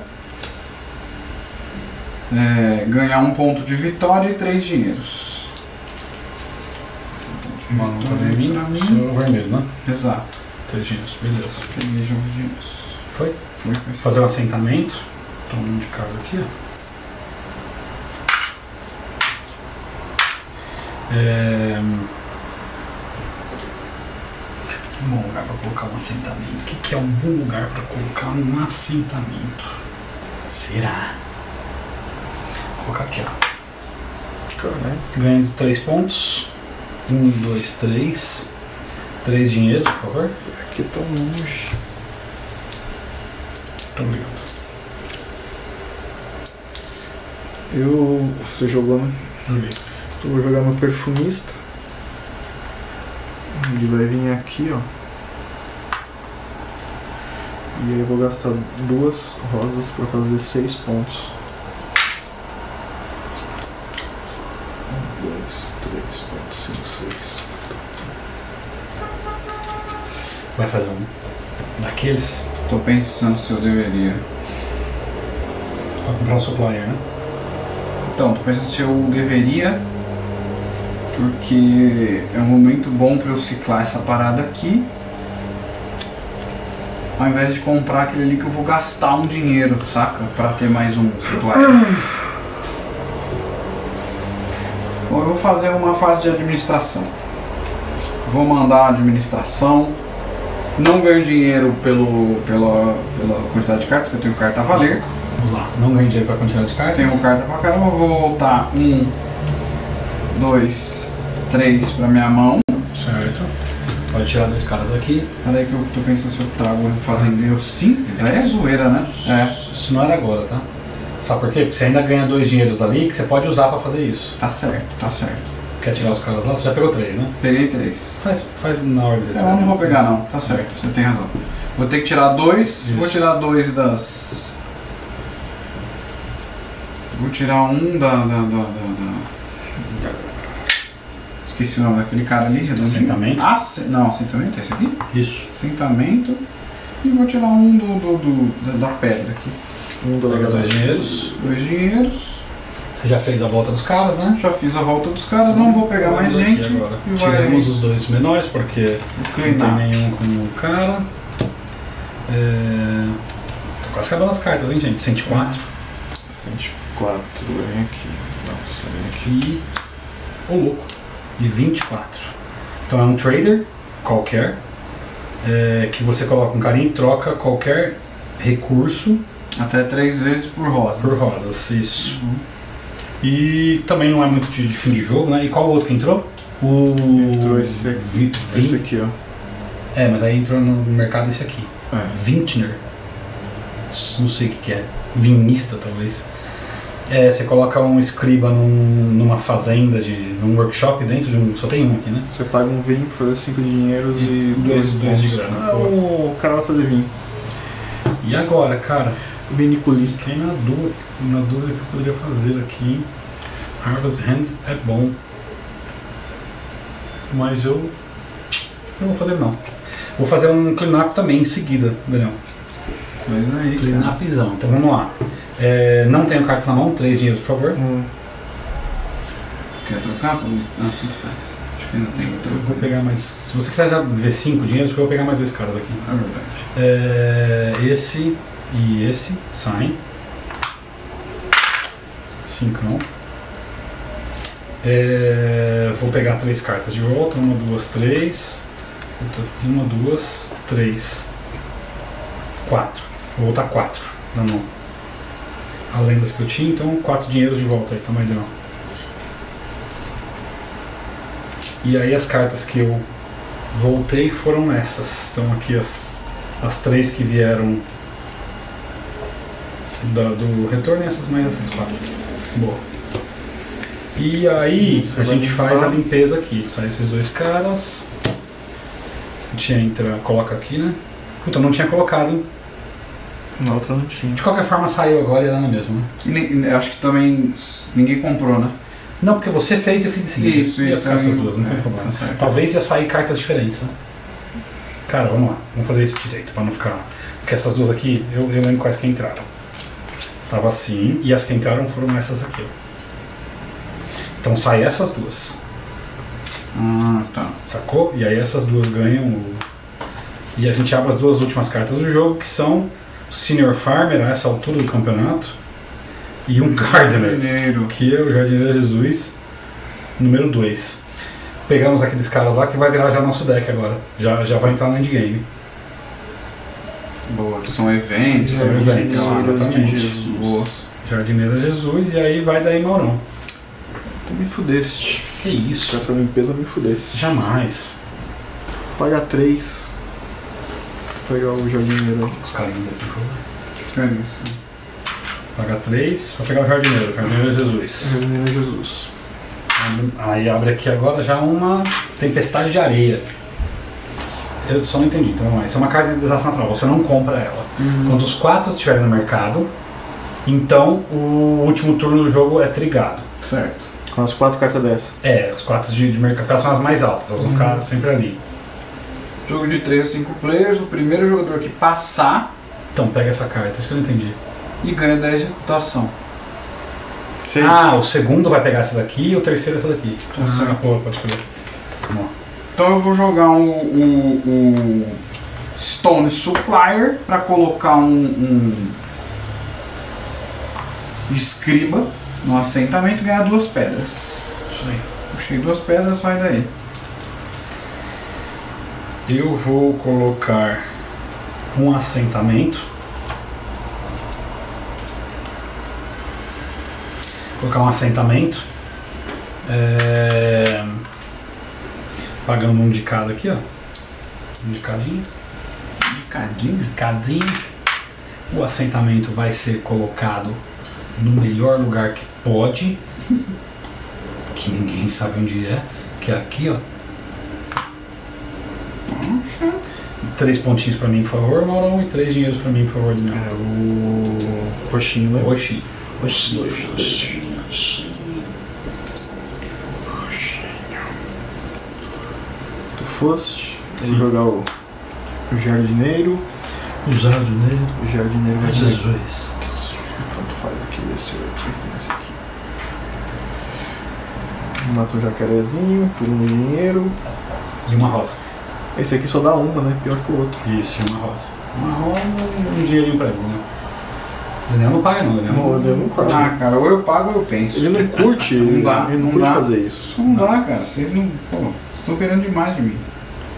Ganhar 1 ponto de vitória e 3 dinheiros. Mano, tá vermelho, vermelho, né? Exato. 3 dinheiros, beleza. 3 dinheiros. Foi? Foi. Fazer um assentamento. Então, um de cada aqui, ó. Um bom lugar para colocar um assentamento. O que é um bom lugar para colocar um assentamento? Será? Vou colocar aqui, ó. Caralho. Ganho 3 pontos. 1, 2, 3. 3 dinheiros, por favor. Aqui tão longe. Muito obrigado. Você jogou, né? Joguei. Eu vou jogar meu perfumista. Ele vai vir aqui, ó. E aí eu vou gastar 2 rosas para fazer 6 pontos. 1, 2, 3, 4, 5, 6. Vai fazer um daqueles Tô pensando se eu deveria. para comprar um supplier, né? Então, tô pensando se eu deveria, porque é um momento bom pra eu ciclar essa parada aqui, ao invés de comprar aquele ali que eu vou gastar um dinheiro, saca? Pra ter mais um supplier. Bom, eu vou fazer uma fase de administração. Vou mandar a administração. Não ganho dinheiro pela quantidade de cartas, porque eu tenho carta a valer. Vamos lá, não ganho dinheiro para a quantidade de cartas. Tenho carta pra caramba, vou voltar 1, 2, 3 pra minha mão. Certo. Pode tirar 2 caras aqui. Peraí que eu tô pensando se eu trago um fazendeiro simples. Aí é zoeira, né? Isso não era agora, tá? Sabe por quê? Porque você ainda ganha 2 dinheiros dali que você pode usar para fazer isso. Tá certo, tá certo. Quer tirar os caras lá? Você já pegou 3, né? Peguei 3. Faz na ordem deles. Eu não vou pegar não, tá certo, você tem razão. Vou ter que tirar 2, vou tirar 2 das... Vou tirar um da... Esqueci o nome daquele cara ali, redondinho. Assentamento? Não, assentamento é esse aqui? Isso. Assentamento. E vou tirar um da pedra aqui. Pega 2 dinheiros. 2 dinheiros. Você já fez a volta dos caras, né? Já fiz a volta dos caras, não vou pegar mais gente. Agora. E Tiramos os 2 menores porque não tem nenhum com o cara. Tô quase acabando as cartas, hein, gente? 104. 104, vem aqui. Nossa, vem aqui. Ô louco. E 24. Então é um trader qualquer que você coloca um carinha e troca qualquer recurso. Até 3 vezes por rosas. Por rosas, isso. E também não é muito de fim de jogo, né? E qual o outro que entrou? Entrou esse aqui, ó. É, mas aí entrou no mercado esse aqui. Vintner. Não sei o que é. Vinista, talvez. É, você coloca um escriba numa fazenda, num workshop dentro de um... Só tem um aqui, né? Você paga um vinho pra fazer 5 dinheiros e 2 de grana. Ah, o cara vai fazer vinho. E agora, cara? Viniculista. Fiquei na dúvida que eu poderia fazer aqui. Harvest Hands é bom. Mas eu não vou fazer não. Vou fazer um cleanup também em seguida, Daniel. Mas aí, Cleanupzão. Então vamos lá. Não tenho cartas na mão, 3 dinheiros, por favor. Quer trocar? Ah, tudo faz. Acho que ainda tem que Eu vou pegar mais. Se você quiser já ver 5 dinheiros, porque eu vou pegar mais 2 caras aqui. É verdade. Esse e esse saem. 5 não. Vou pegar 3 cartas de volta. 1, 2, 3. 1, 2, 3. 4. Vou botar 4 na mão. Além das que eu tinha, então 4 dinheiros de volta aí, tamanho ideal. E aí as cartas que eu voltei foram essas. Estão aqui as 3 que vieram do retorno e essas mais essas 4 aqui. Boa. E aí a gente faz a limpeza aqui. São esses 2 caras. A gente entra, coloca aqui, né? Puta, não tinha colocado, hein? Na outra não tinha. De qualquer forma saiu agora e era na mesma, né? Acho que também ninguém comprou, né? Não, porque você fez e eu fiz em seguida. Isso. Ia ficar essas duas, não tem problema. Talvez ia sair cartas diferentes, né? Cara, vamos lá. Vamos fazer isso direito, pra não ficar... Porque essas duas aqui, eu lembro quais que entraram. Tava assim, e as que entraram foram essas aqui, ó. Então sai essas duas. Ah, tá. Sacou? E aí essas duas ganham o... E a gente abre as 2 últimas cartas do jogo, que são o Senior Farmer, a essa altura do campeonato, e um Gardener, que é o Jardineiro Jesus, número 2. Pegamos aqueles caras lá que vai virar já nosso deck agora. Já vai entrar no endgame. Boa, são eventos. São eventos, exatamente. Boa. Jardineira Jesus, e aí vai daí Maurão. Tu me fudeste. Que isso? Com essa limpeza me fudeste. Jamais. Pagar 3. Pegar o jardineiro. Os carinhos aqui, por favor. Que é isso? Pagar 3 pra pegar o Jardineiro. Jardineiro Jesus. Jardineiro Jesus. Aí abre aqui agora já uma Tempestade de Areia. Eu só não entendi. Então vamos lá. Isso é uma carta de desastre natural. Você não compra ela. Quando os 4 estiverem no mercado, então o último turno do jogo é trigado. Certo. Com as 4 cartas dessa. As 4 de mercado, porque elas são as mais altas. Elas vão ficar sempre ali. Jogo de 3 a 5 players, o primeiro jogador que passar Então pega essa carta, isso que eu não entendi. e ganha 10 de reputação. 6. O segundo vai pegar essa daqui e o terceiro essa daqui. Pô, pode escolher. Vamos lá. Então eu vou jogar o Stone Supplier para colocar um escriba no assentamento e ganhar 2 pedras. Isso aí. Puxei 2 pedras, vai daí. Eu vou colocar um assentamento. Colocar um assentamento. Pagando um de cada aqui, ó. Um de cadinho. Cadinho. O assentamento vai ser colocado no melhor lugar que pode. Que ninguém sabe onde é. Que é aqui, ó. 3 pontinhos pra mim, por favor, Maurão. E 3 dinheiros pra mim, por favor, Daniel. O roxinho, né? Roxinho. Tu foste. Sim. Vou jogar o jardineiro. O jardineiro. O jardineiro vai ser. Jesus. Tanto faz aqui esse aqui. Mata um jacarezinho por um dinheiro. E uma rosa. Esse aqui só dá uma, né? Pior que o outro. Isso, e uma rosa. Uma rosa e um dinheirinho pra ele, né? Daniel não paga não, Daniel. Não, não paga. Ah, cara, ou eu pago ou eu penso. Ele não curte, Não dá, ele não não curte dá. fazer isso. Não dá, cara. Vocês não. Pô, vocês estão querendo demais de mim.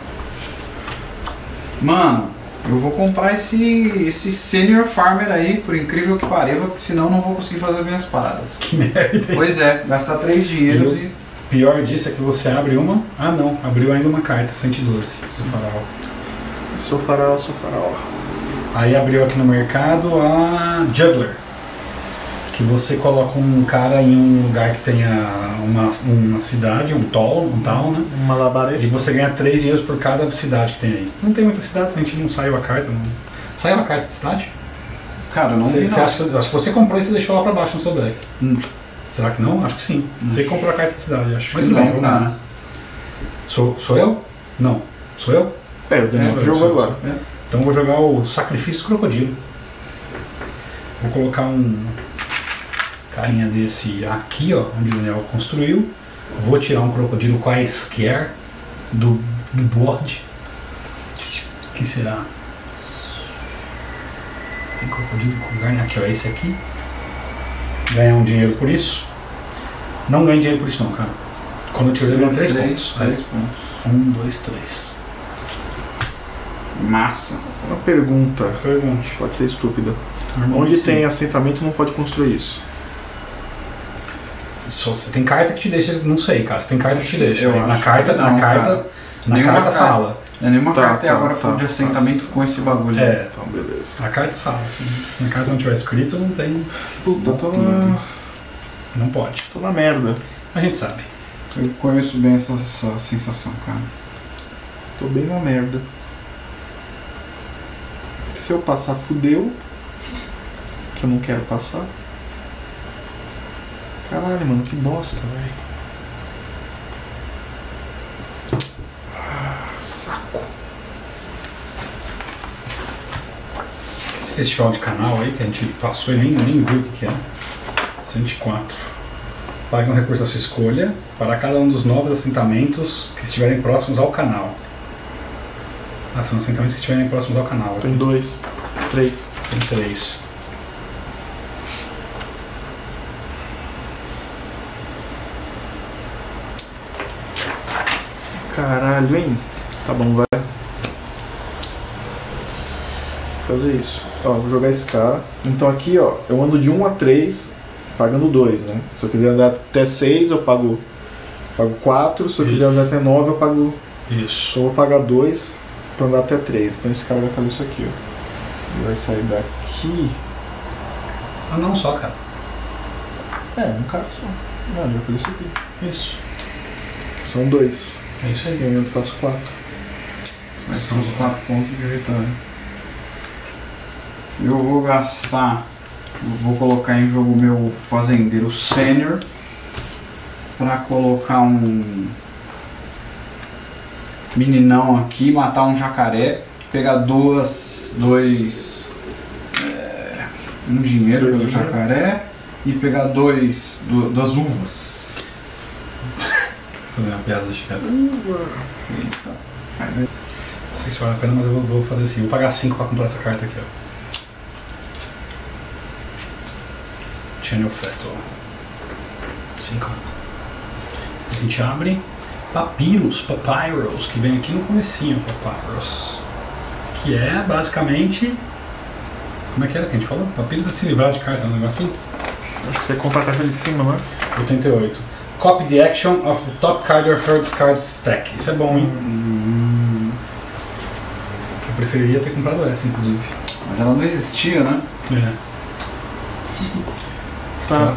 Mano, eu vou comprar esse Senior Farmer aí, por incrível que pareça, porque senão eu não vou conseguir fazer minhas paradas. Que merda. hein? Pois é, gastar 3 dinheiros Pior disso é que você abre uma... Ah não, abriu ainda uma carta, 112 do farol. Sou faraó. Aí abriu aqui no mercado a Juggler. Que você coloca um cara em um lugar que tenha uma cidade, um town, né? Um malabarista. E você ganha 3 dinheiros por cada cidade que tem aí. Não tem muitas cidades, a gente não saiu a carta. Não... Saiu a carta de cidade? Cara, eu não vi. Você acha que você comprou e você deixou lá pra baixo no seu deck? Será que não? Acho que sim. Hum. Você comprou a carta de cidade, acho. Muito que bem, vamos lá. cara. Sou eu? Não. Sou eu? O Daniel É, jogou agora. Então eu vou jogar o Sacrifício do Crocodilo. Vou colocar um carinha desse aqui, ó, onde o Daniel construiu. Vou tirar um crocodilo quaisquer do board. Que será? Tem crocodilo com lugar aqui, ó, esse aqui. Ganhar um dinheiro por isso. Não ganha dinheiro por isso não, cara. Quando eu tiro ele ganha 3 pontos. 3 pontos. 1, 2, 3. Massa. Uma pergunta. Pergunte. Pode ser estúpida. Normalmente Onde sim. tem assentamento não pode construir isso. Só, você tem carta que te deixa, não sei, cara. Você tem carta que te deixa. Eu Na acho carta, que não, na carta, cara. na Nenhuma carta carta. fala. Não é nenhuma Tá, carta até tá, agora tá. falando de assentamento com esse bagulho. É, Então, beleza. a carta fala. Se na carta não tiver escrito, não tem. Puta, Não pode. tô na merda. A gente sabe. Eu conheço bem essa sensação, cara. Tô bem na merda. Se eu passar, fudeu. Que eu não quero passar. Caralho, mano, que bosta, velho. Saco. Esse festival de canal aí que a gente passou e nem viu o que é. 104. Pague um recurso da sua escolha para cada um dos novos assentamentos que estiverem próximos ao canal. Ah, são assentamentos que estiverem próximos ao canal. Tem 2, 3. Tem 3. Caralho, hein? Tá bom, vai. Vou fazer isso. Ó, vou jogar esse cara. Então aqui, ó, eu ando de 1 a 3, pagando 2, né? Se eu quiser andar até 6, eu pago 4. Se eu quiser andar até 9, eu pago... Isso. Só vou pagar 2 pra andar até 3. Então esse cara vai fazer isso aqui, ó. Ele vai sair daqui... Ah, não só, cara. É, um cara só. Não, ele vai fazer isso aqui. Isso. São 2. É isso aí. E eu faço 4. Mas são os 4 pontos de vitória. Eu vou gastar. Eu vou colocar em jogo meu fazendeiro sênior pra colocar um meninão aqui, matar um jacaré, pegar um dinheiro pelo jacaré e pegar duas uvas. Vou fazer uma piada de chicata. Uva! Eita. Não sei se vale a pena, mas eu vou fazer assim. Vou pagar 5 pra comprar essa carta aqui, ó. Channel Festival. 5. A gente abre Papyrus, que vem aqui no comecinho, Papyrus. Que é basicamente... Como é que era que a gente falou? Papyrus é se livrar de carta, um negocinho? Acho que você vai comprar a carta de cima, não é? 88. Copy the action of the top card of your discard stack. Isso é bom, hein? Eu preferiria ter comprado essa, inclusive. Mas ela não existia, né? É. Tá.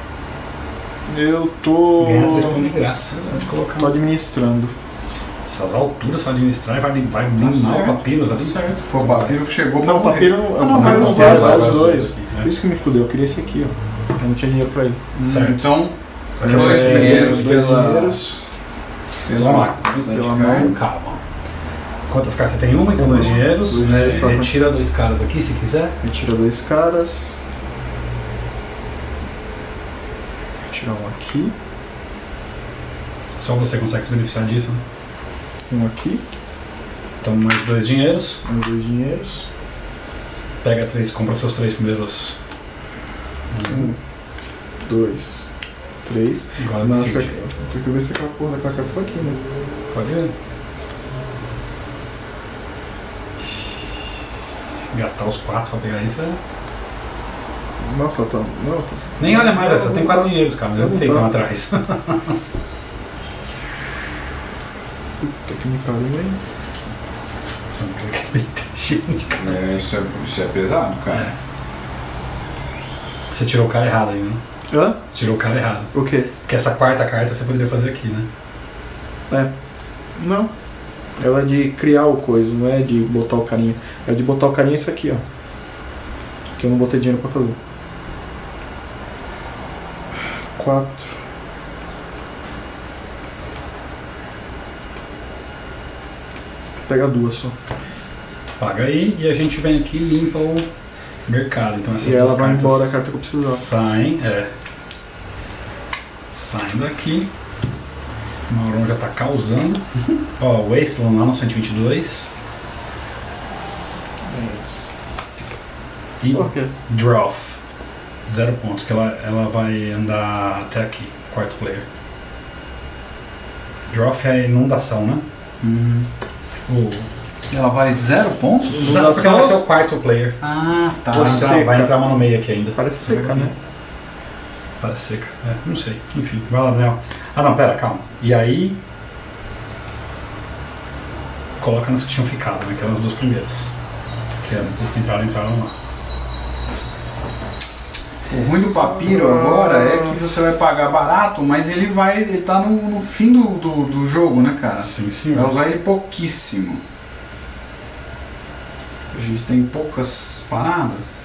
Eu tô... Ganhar 3 pontos de graça. Só de colocar. Tô administrando. Essas alturas pra administrar vai limar o certo. Papyrus ali. Certo. Foi o papiro que chegou pra Não, o morrer. papiro não. não, vai os vai dois, os dois. É. Por isso que me fudeu, eu queria esse aqui, ó. Eu não tinha dinheiro pra ir. Certo. Então, Aqui dois é dinheiros Os dois pela... dinheiros. Vamos lá. Pela Calma, calma. Quantas cartas você tem? Uma, então 2 dinheiros. Dois dinheiros pra- Retira 2 caras aqui se quiser. Retira 2 caras. Retira um aqui. Só você consegue se beneficiar disso, né? Um aqui. Então mais 2 dinheiros. Mais 2 dinheiros. Pega 3, compra seus 3 primeiros. 1, 2, 3. Agora Não, acho que decide. tem que ver se aquela porra daquela carta foi aqui, né? Pode ver. Gastar os 4 pra pegar isso é... Nossa, tá. Não, tá. Nem olha mais, Não, só não tem tá. 4 dinheiros, cara. Já Não sei tá. que estão atrás. Puta que me pariu, hein? Nossa, é bem inteligente, cara. Isso é pesado, cara. Você tirou o cara errado aí, né? Hã? Você tirou o cara errado. O quê? Porque essa quarta carta você poderia fazer aqui, né? Não. Ela é de criar o coisa, não é de botar o carinha. É de botar o carinha isso aqui, ó. Que eu não botei dinheiro pra fazer. 4. Pega 2 só. Paga aí e a gente vem aqui e limpa o mercado. Então essas E ela duas vai cartas embora a carta que eu precisava. saem, saem daqui. O Mauron já tá causando. Ó, o Wasteland lá no 122. E Droth. 0 pontos, que ela vai andar até aqui, quarto player. Droth é inundação, né? Ela vale 0 pontos? Porque ela vai ser o quarto player. Ah, tá. Vai entrar uma no meio aqui ainda. Parece seca, né? Parece seca. Não sei. Enfim, vai lá, Daniel. Ah não, pera, calma. E aí. Coloca nas que tinham ficado, né? Aquelas duas primeiras. Que as duas que entraram lá. O ruim do papiro agora é que você vai pagar barato, mas ele tá no fim do jogo, né, cara? Sim, sim. Vai usar ele pouquíssimo. A gente tem poucas paradas.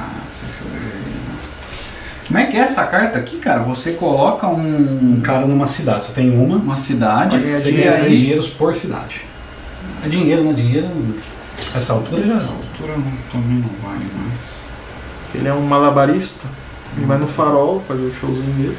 Como é que é essa carta aqui, cara? Você coloca um cara numa cidade, só tem uma cidade. Você ganha 3 dinheiros por cidade. É dinheiro, né? Dinheiro. Essa altura já. Essa altura também não vale mais. Ele é um malabarista. Ele vai no farol fazer o showzinho dele.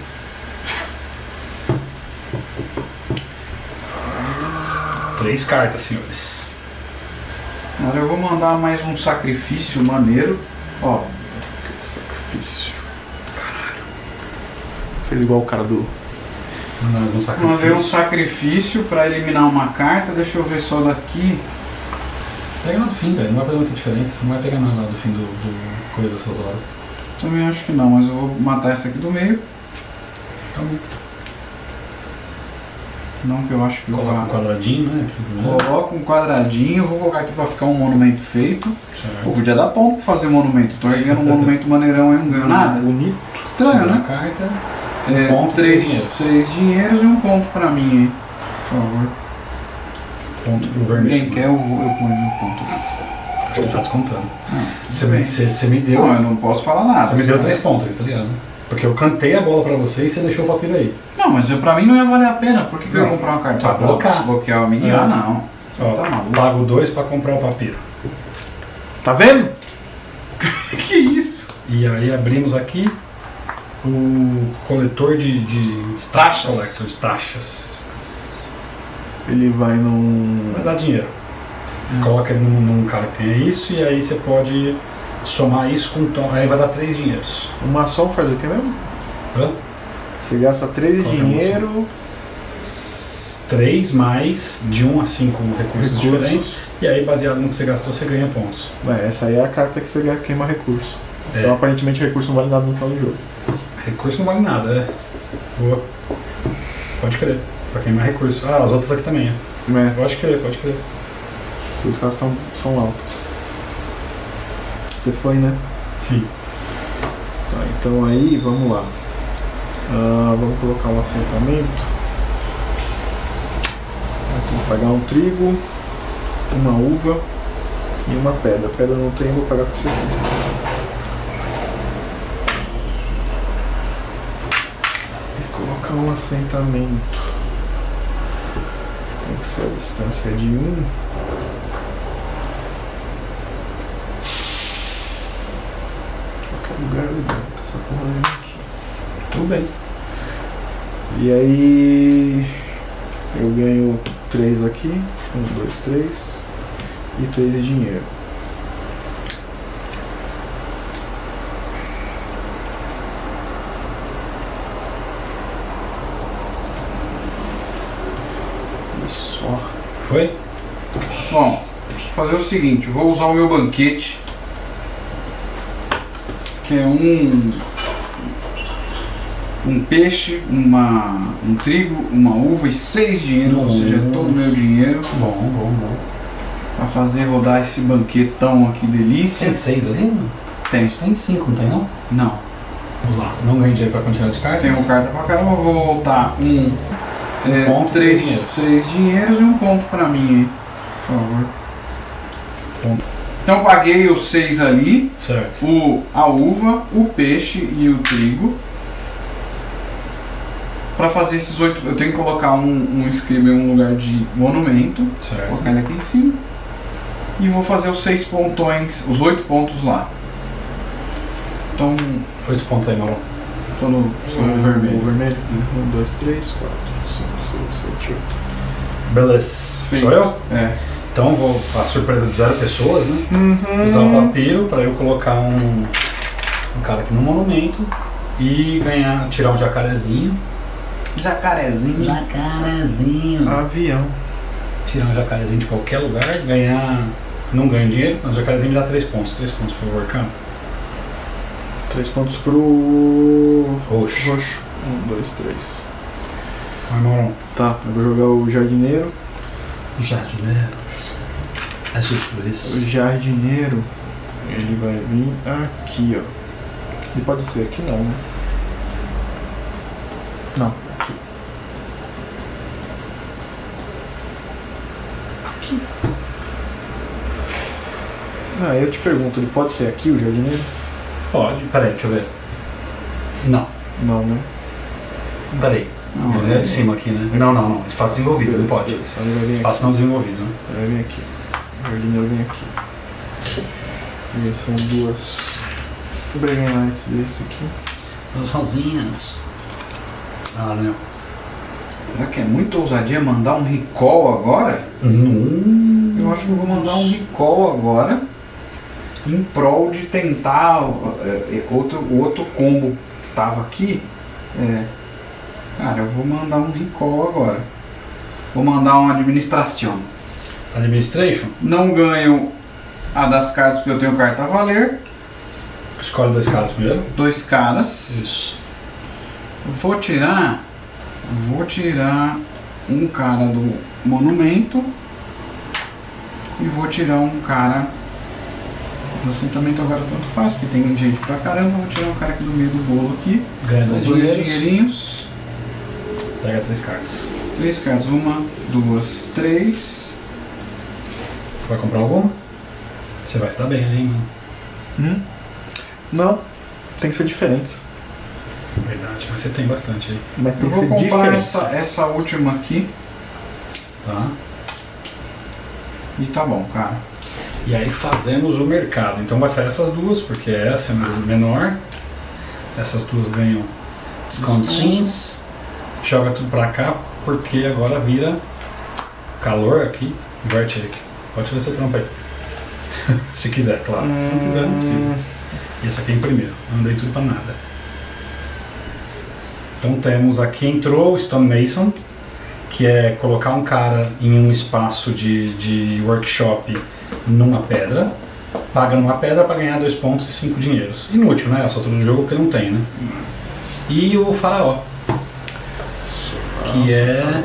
Três cartas, senhores. Agora eu vou mandar mais um sacrifício maneiro. Ó. Que sacrifício. Caralho. Fez igual o cara do. Mais um sacrifício. Mandei um sacrifício pra eliminar uma carta. Deixa eu ver só daqui. Pega lá do fim, velho. Não vai fazer muita diferença. Você não vai pegar nada lá do fim do coisa dessas horas. Também acho que não, mas eu vou matar essa aqui do meio. Tá bom. Não que eu acho que coloca um quadradinho, né? Aqui, coloca um quadradinho, vou colocar aqui pra ficar um monumento feito. Certo. Pô, podia dar ponto pra fazer monumento. Tô erguendo um monumento maneirão aí, não ganho nada. Bonito. Estranho, né? Carta. Ponto, 3 dinheiros e um ponto pra mim aí. Por favor. Ponto pro vermelho. Quem quer, eu ponho um ponto. Acho que tá descontando. Você me deu. Não, eu não posso falar nada. Você me deu 3 pontos, tá ligado? Porque eu cantei a bola pra você e você deixou o papiro aí. Não, mas pra mim não ia valer a pena. Por que eu ia comprar uma carta? Pra bloquear. Bloquear o amiguinho? Ah, não. Ó, tá maluco. Pago 2 pra comprar o papiro. Tá vendo? Que isso? E aí abrimos aqui o coletor de taxas. Collector de taxas. Ele vai num. Vai dar dinheiro. Você coloca ele num cara que tenha isso e aí você pode somar isso com tom. Aí vai dar 3 dinheiros. Uma ação faz o que mesmo? Hã? Você gasta 3 de dinheiro. 3 mais de 1 a 5 recursos diferentes. E aí, baseado no que você gastou, você ganha pontos. Essa aí é a carta que você queima recurso. Então, aparentemente, recurso não vale nada no final do jogo. Recurso não vale nada, é. Boa. Pode crer. Pra queimar recurso. Ah, as outras aqui também, é. Pode crer, pode crer. Por isso que elas são altas. Você foi, né? Sim. Tá, então aí, vamos lá. Vamos colocar um assentamento. Aqui, vou pagar um trigo, uma uva e uma pedra. Pedra não tem, vou pagar com isso aqui. E colocar um assentamento. Tem que ser a distância de 1. Qualquer lugar eu essa porra aqui. Tudo bem. E aí eu ganho 3 aqui, 1, 2, 3 e 3 de dinheiro. Isso, ó. Foi? Bom, vou fazer o seguinte, vou usar o meu banquete, que é um peixe, um trigo, uma uva e 6 dinheiros, ou seja, todo o meu dinheiro. Bom. Pra fazer rodar esse banquetão aqui, delícia. Tem 6 ali, mano? Tem. Tem 5, não tem não? Não. Vamos lá. Não ganhei dinheiro pra quantidade de cartas? Tem uma carta pra caramba, vou voltar ponto, 3 dinheiros e um ponto pra mim aí. Por favor. Ponto. Então paguei os 6 ali, Certo. a uva, o peixe e o trigo. Para fazer esses 8, eu tenho que colocar um scribe em um lugar de monumento. Certo. Vou colocar ele aqui em cima. E vou fazer os 6 pontões, os 8 pontos lá. Então, 8 pontos aí, Mauro. tô no vermelho. O vermelho. 1, 2, 3, 4, 5, 6, 7, 8. Beleza. Feito. Sou eu? É. Então vou a surpresa de 0 pessoas, né? Usar o papiro para eu colocar um cara aqui no monumento e tirar um jacarezinho. Jacarezinho. Jacarezinho. Avião. Tirar um jacarezinho de qualquer lugar, ganhar. Não ganho dinheiro, mas o jacarezinho me dá 3 pontos. 3 pontos por favor, cara. 3 pontos pro. Roxo. 1, 2, 3. Vai, Maurão. Tá, eu vou jogar o jardineiro. Jardineiro. O jardineiro, ele vai vir aqui, ó. Ele pode ser aqui não, né? Não, aqui. Aqui. Ah, eu te pergunto, ele pode ser aqui o jardineiro? Pode. Peraí, deixa eu ver. Não. Não, né? Peraí. Não, Ele é de cima aqui, né? Não. Espaço desenvolvido, ele pode. Beleza, ele vai vir Espaço aqui. não desenvolvido, né? Ele vai vir aqui. O jardineiro vem aqui. E são duas Brain Lights desse aqui. As rosinhas. Ah, Daniel. Será que é muita ousadia mandar um recall agora? Eu acho que eu vou mandar um recall agora em prol de tentar o outro combo que tava aqui. Cara, eu vou mandar um recall agora. Vou mandar uma administração. Administration? Não ganho a das cartas porque eu tenho carta a valer. Escolhe 2 caras primeiro. 2 caras. Isso. Vou tirar um cara do monumento e vou tirar um cara do assentamento. Agora tanto faz, porque tem gente pra caramba. Vou tirar um cara aqui do meio do bolo aqui. Ganha 2 dinheirinhos. Pega 3 cartas. 3 cartas, 1, 2, 3. Vai comprar alguma? Você vai se dar bem ali, hein, mano? Não, tem que ser diferentes. Verdade, mas você tem bastante aí. Mas tem Eu que vou ser comprar diferente. essa última aqui Tá? e tá bom, cara. E aí fazemos o mercado. Então vai sair essas duas, porque essa é menor. Essas duas ganham descontinhos. Joga tudo pra cá, porque agora vira calor aqui. Inverte aí. Pode fazer seu trampo aí. Se quiser, claro. Se não quiser, não precisa. E essa aqui é em primeiro. Não andei tudo pra nada. Então temos aqui, entrou o Stone Mason, que é colocar um cara em um espaço de workshop numa pedra. Paga numa pedra para ganhar 2 pontos e 5 dinheiros. Inútil, né? Essa altura do jogo porque não tem, né? E o faraó, que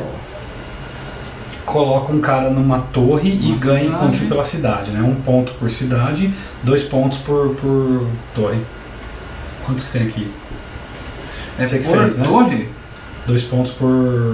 coloca um cara numa torre e ganha pontos pela cidade, né? 1 ponto por cidade, 2 pontos por torre. Quantos que tem aqui? É Você que por fez, né? torre? 2 pontos por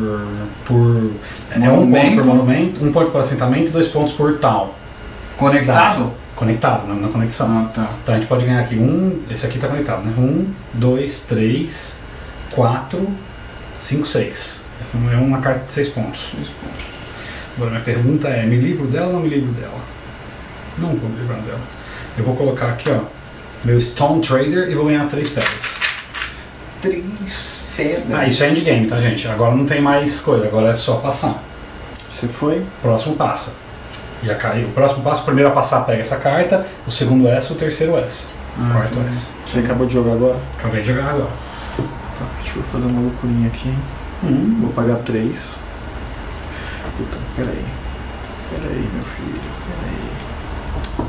é 1 ponto por monumento, 1 ponto por assentamento e 2 pontos por town. Conectado? Cidade. Conectado, na conexão. Ah, tá. Então a gente pode ganhar aqui esse aqui tá conectado, né? 1, 2, 3, 4, 5, 6. É uma carta de 6 pontos. 6 pontos. Agora minha pergunta é, me livro dela ou não me livro dela? Não vou me livrar dela. Eu vou colocar aqui, ó, meu Stone Trader e vou ganhar 3 pedras. 3 pedras. Ah, isso é endgame, tá, gente? Agora não tem mais coisa, agora é só passar. Você foi? Próximo passa. E o próximo passo, o primeiro a passar pega essa carta, o segundo essa, o terceiro essa. O quarto essa. Você acabou de jogar agora? Acabei de jogar agora. Tá, deixa eu fazer uma loucurinha aqui. Vou pagar 3. Puta, peraí. Peraí, meu filho. Peraí.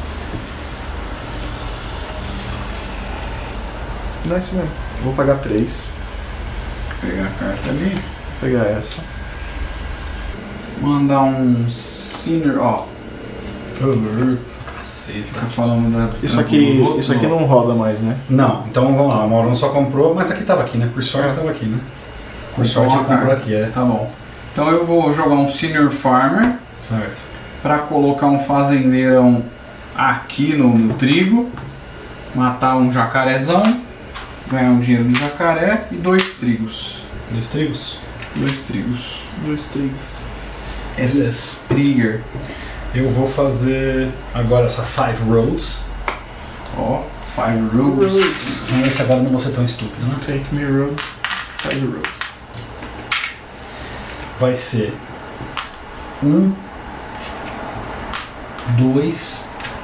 Não é isso mesmo. Vou pagar 3. Vou pegar a carta ali. Vou pegar essa. Mandar um Senior, ó. Cacete. Fica falando da. Isso aqui não roda mais, né? Não, então vamos lá. O Maurão só comprou, mas aqui tava aqui, né? Por sorte tava aqui, né? Por sorte ele comprou aqui, é. Tá bom. Então eu vou jogar um Senior Farmer Certo. pra colocar um fazendeirão aqui no trigo, matar um jacarezão, ganhar um dinheiro no jacaré e 2 trigos. 2 trigos? 2 trigos. 2 trigs. Beleza. Trigger. Eu vou fazer agora essa 5 roads. Ó, 5 rules. Vamos ver se agora eu não vou ser tão estúpido, né? Take me road. 5 roads. Vai ser 1, 2,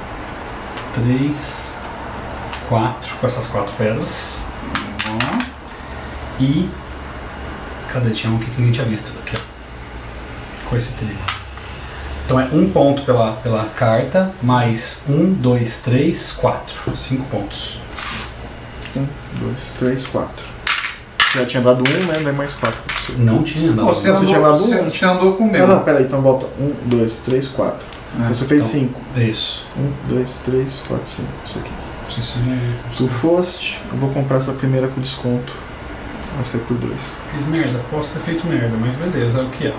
3, 4 com essas 4 pedras. Ó. E. Cadê? Tinha um aqui que ninguém tinha visto. Aqui, ó. Com esse trigo. Então é 1 ponto pela carta, mais 1, 2, 3, 4. 5 pontos. 1, 2, 3, 4. Já tinha dado 1, né? Daí mais 4. Não tinha, não. Você andou com o meu. Não, peraí, então volta. 1, 2, 3, 4. Então você fez 5. Isso. 1, 2, 3, 4, 5. Isso aqui. Sim. Tu foste, eu vou comprar essa primeira com desconto. Vai ser por 2. Fiz merda, posso ter feito merda, mas beleza, é o que é.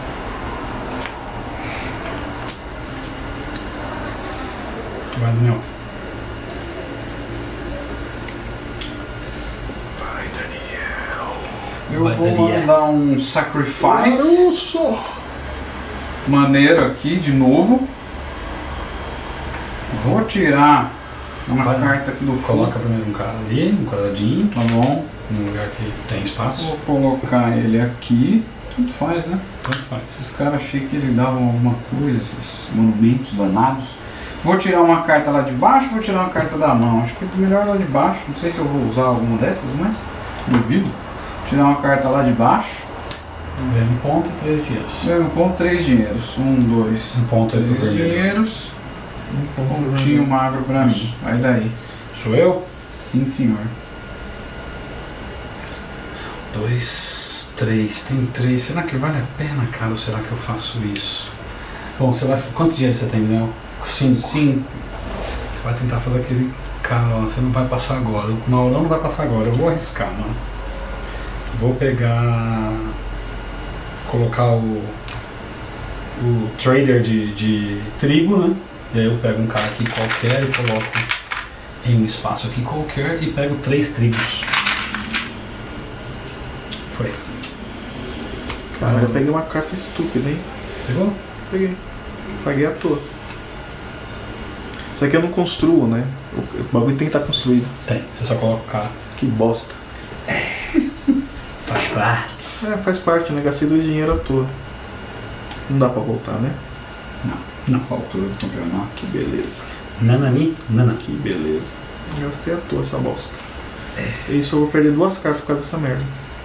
Vai, Daniel. Vai, Daniel. Eu Vai, vou Daniel. mandar um Sacrifice Isso! maneiro aqui de novo. Vou tirar uma Vai, carta aqui do fundo. Coloca primeiro um cara ali, um quadradinho, Tá bom. num lugar que tem espaço. Vou colocar ele aqui. Tudo faz, né? Tanto faz. Esses caras achei que eles davam alguma coisa, esses monumentos danados. Vou tirar uma carta lá de baixo, vou tirar uma carta da mão. Acho que é melhor lá de baixo. Não sei se eu vou usar alguma dessas, mas duvido. Tirar uma carta lá de baixo. Vem 1 ponto e 3 dias. Ganho 1 ponto, 3 dinheiros. 1, 2, 1 ponto aí pro 3 vermelho. dinheiros. Um pontinho magro pra mim. Vai daí. Sou eu? Sim, senhor. 2, 3. Tem 3. Será que vale a pena, cara, ou será que eu faço isso? Bom, você vai. Quantos dias você tem, Daniel? 5. Sim. Você vai tentar fazer aquele. Cara, ó, você não vai passar agora. O Maurão não vai passar agora. Eu vou arriscar, mano. Vou pegar. Colocar o trader de trigo, né? E aí eu pego um cara aqui qualquer e coloco em um espaço aqui qualquer e pego 3 trigos. Foi. Cara, eu peguei uma carta estúpida, hein? Pegou? Peguei. Paguei à toa. Isso aqui eu não construo, né? O bagulho tem que estar construído. Tem. Você só coloca o cara. Que bosta. Faz parte. É, faz parte, né? Gastei 2 dinheiro à toa. Não dá pra voltar, né? Nessa altura do campeonato. Que beleza. Nanani, nana. Que beleza. Gastei à toa essa bosta. É isso, eu vou perder 2 cartas por causa dessa merda.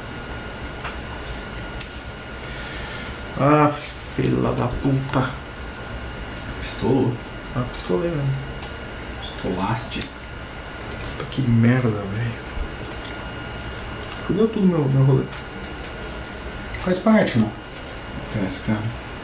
Ah, filha da puta. Pistolou. Ah, pistolei mesmo. Pistolaste. Puta que merda, velho. Fudeu tudo meu rolê. Faz parte, não. Acontece, cara.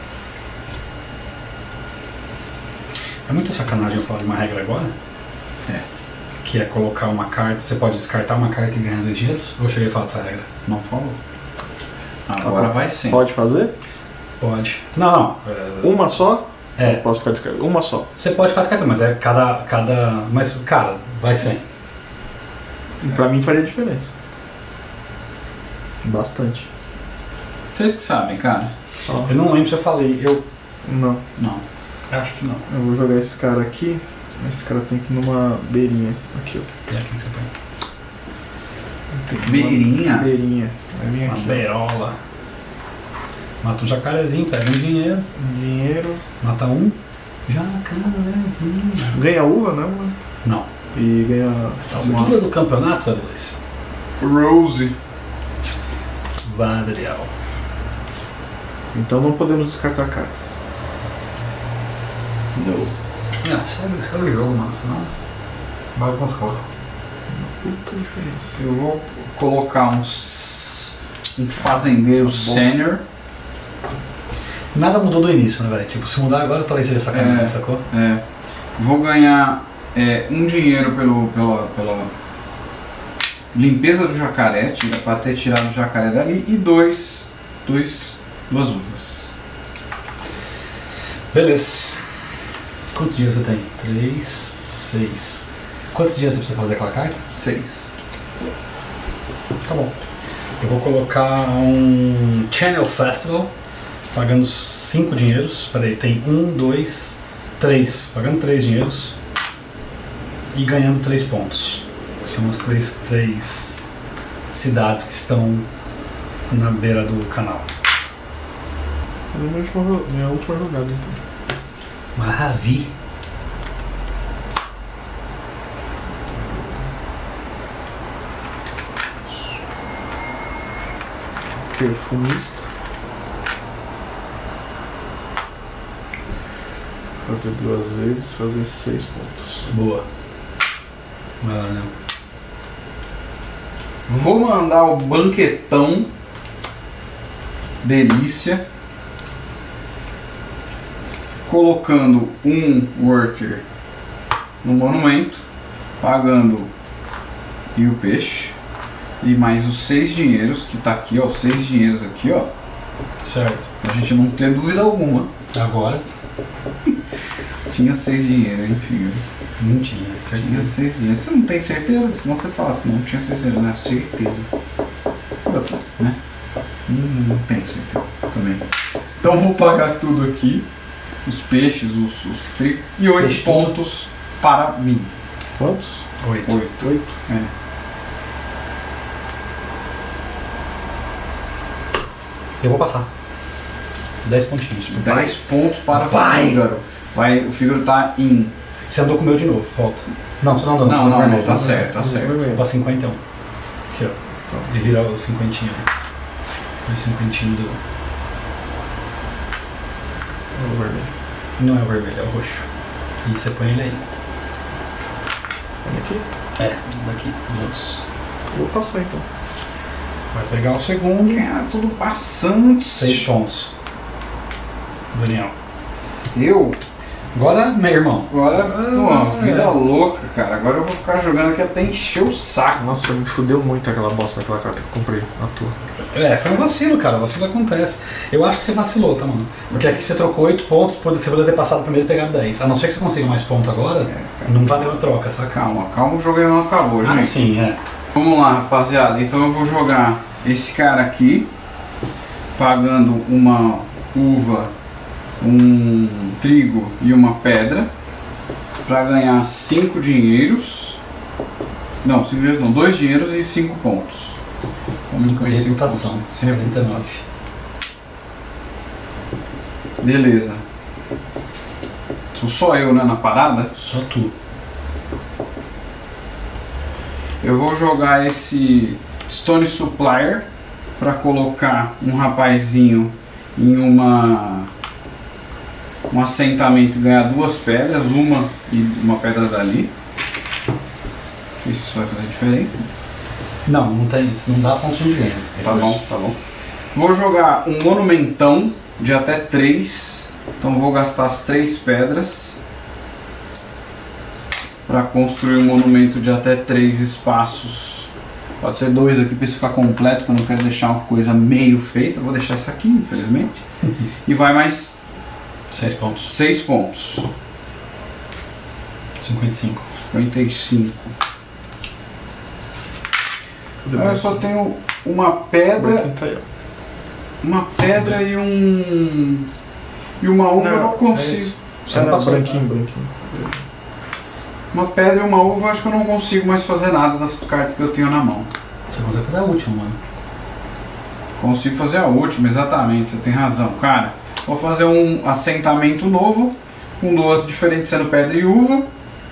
É muita sacanagem eu falar de uma regra agora. É. Que é colocar uma carta. Você pode descartar uma carta e ganhar 2 dinheiros? Ou eu cheguei a falar dessa regra? Não falou. Agora vai sim. Pode fazer? Pode. Não. Uma só? É. Posso ficar descartando? Uma só. Você pode fazer carta, mas é cada. Mas, cara, vai sem. Pra mim faria diferença. Bastante. Vocês que sabem, cara. Ó, Eu não lembro se eu falei. Eu não. Não. acho que não. Eu vou jogar esse cara aqui. Esse cara tem que ir numa beirinha. Aqui, ó. E aqui que você põe? Tem que ir numa Beirinha? Beirinha. Vai vir Uma aqui. beirola. Mata um jacarezinho, pega um dinheiro. Dinheiro. Mata um jacarezinho. Ganha uva, né, mano? Não. E ganha. Essa altura do campeonato, 02. Rose. Vadrial. Então não podemos descartar cartas. Não. Ah, segue o jogo, mano. Senão. Vai com os corpos. Puta diferença. Eu vou colocar um fazendeiro Essa bosta. sênior. Nada mudou do início, né, velho? Tipo, se mudar agora talvez seja sacanagem, sacou? Vou ganhar um dinheiro pela limpeza do jacaré, para ter tirado o jacaré dali, e duas uvas. Beleza. Quantos dias você tem? 3, 6. Quantos dias você precisa fazer aquela carta? 6. Tá bom. Eu vou colocar um Channel Festival, pagando 5 dinheiros. Peraí, tem 1, 2, 3. Pagando 3 dinheiros. E ganhando 3 pontos. São as 3 cidades que estão na beira do canal. Minha última jogada, então. Maravilha. Perfumista. Fazer 2 vezes, fazer 6 pontos. Boa. Vai lá, né? Vou mandar o banquetão. Delícia. Colocando um worker no monumento. Pagando e o peixe. E mais os 6 dinheiros, que tá aqui, ó. 6 dinheiros aqui, ó. Certo. Pra gente não ter dúvida alguma. Agora? Tinha 6 dinheiros, enfim. Não tinha. Tinha 6 dinheiros. Você não tem certeza? Senão você fala que não tinha 6 dinheiros, né? Certeza. Né? Não tenho certeza também. Então vou pagar tudo aqui. Os peixes, os trigos. E 8 pontos para mim. Quantos? 8. 8? É. Eu vou passar. 10 pontinhos. 10 pontos para o Fígaro. O Fígaro tá em. Você andou com o meu de novo, volta. Não, você não andou, não, vermelho. Tá certo, tá certo. Vou pra 51. Aqui, ó. E virar o 50. O 50 do. É o vermelho. Não é o vermelho, é o roxo. E você põe ele aí. Olha aqui? É, daqui. Nossa. Vou passar então. Vai pegar o segundo. Cara, tudo passando. 6 pontos. Daniel. Eu? Agora, meu irmão. Agora, vida louca, cara. Agora eu vou ficar jogando aqui até encher o saco. Nossa, me fudeu muito aquela bosta daquela carta que eu comprei na tua. Foi um vacilo, cara. Vacilo acontece. Eu acho que você vacilou, tá, mano? Porque aqui você trocou 8 pontos, você poderia ter passado primeiro e pegado 10. A não ser que você consiga mais pontos agora, não valeu a troca, saca? Calma, o jogo ainda não acabou, gente. Sim, é. Vamos lá, rapaziada. Então eu vou jogar esse cara aqui, pagando uma uva, um trigo e uma pedra, para ganhar 5 dinheiros. Não, 5 dinheiros não, 2 dinheiros e 5 pontos. 5 de reputação. 49. Beleza. Sou só eu, né, na parada? Só tu. Eu vou jogar esse Stone Supplier para colocar um rapazinho em um assentamento e ganhar 2 pedras, uma e uma pedra dali. Não sei se isso vai fazer diferença. Não tem isso, não dá ponto de ninguém. Tá bom. Vou jogar um monumentão de até 3, então vou gastar as 3 pedras para construir um monumento de até 3 espaços. Pode ser 2 aqui para isso ficar completo, que eu não quero deixar uma coisa meio feita. Vou deixar isso aqui, infelizmente. E vai mais 6 pontos. 6 pontos. 55. 55. Então eu só tenho uma pedra. Uma pedra e uma uva. Eu não consigo. Você não passou branquinho. Uma pedra e uma uva, acho que eu não consigo mais fazer nada das cartas que eu tenho na mão. Você consegue fazer a última, mano. Consigo fazer a última, exatamente, você tem razão. Cara, vou fazer um assentamento novo, com 2 diferentes sendo pedra e uva.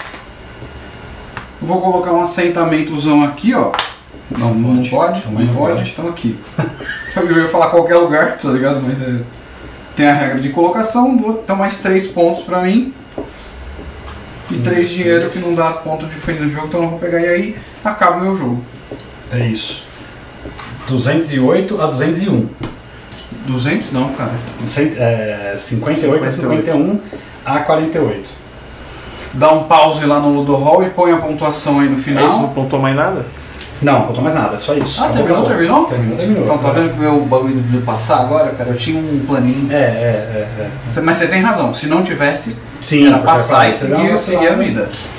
Vou colocar um assentamentozão aqui, ó. Não pode? Então aqui. Eu ia falar qualquer lugar, tá ligado? Mas tem a regra de colocação, então mais 3 pontos pra mim. E 3 dinheiro que não dá ponto de fim no jogo, então eu não vou pegar. E aí acaba o meu jogo. É isso. 208 a 201. 200 não, cara. 58 a 51 a 48. Dá um pause lá no Ludo Hall e põe a pontuação aí no final. É isso, não pontuou mais nada? Não pontuou mais nada, é só isso. Terminou? Terminou. Então tá vendo que o meu bagulho de passar agora, cara? Eu tinha um planinho. Mas você tem razão, se não tivesse, sim, era passar e seguir a vida.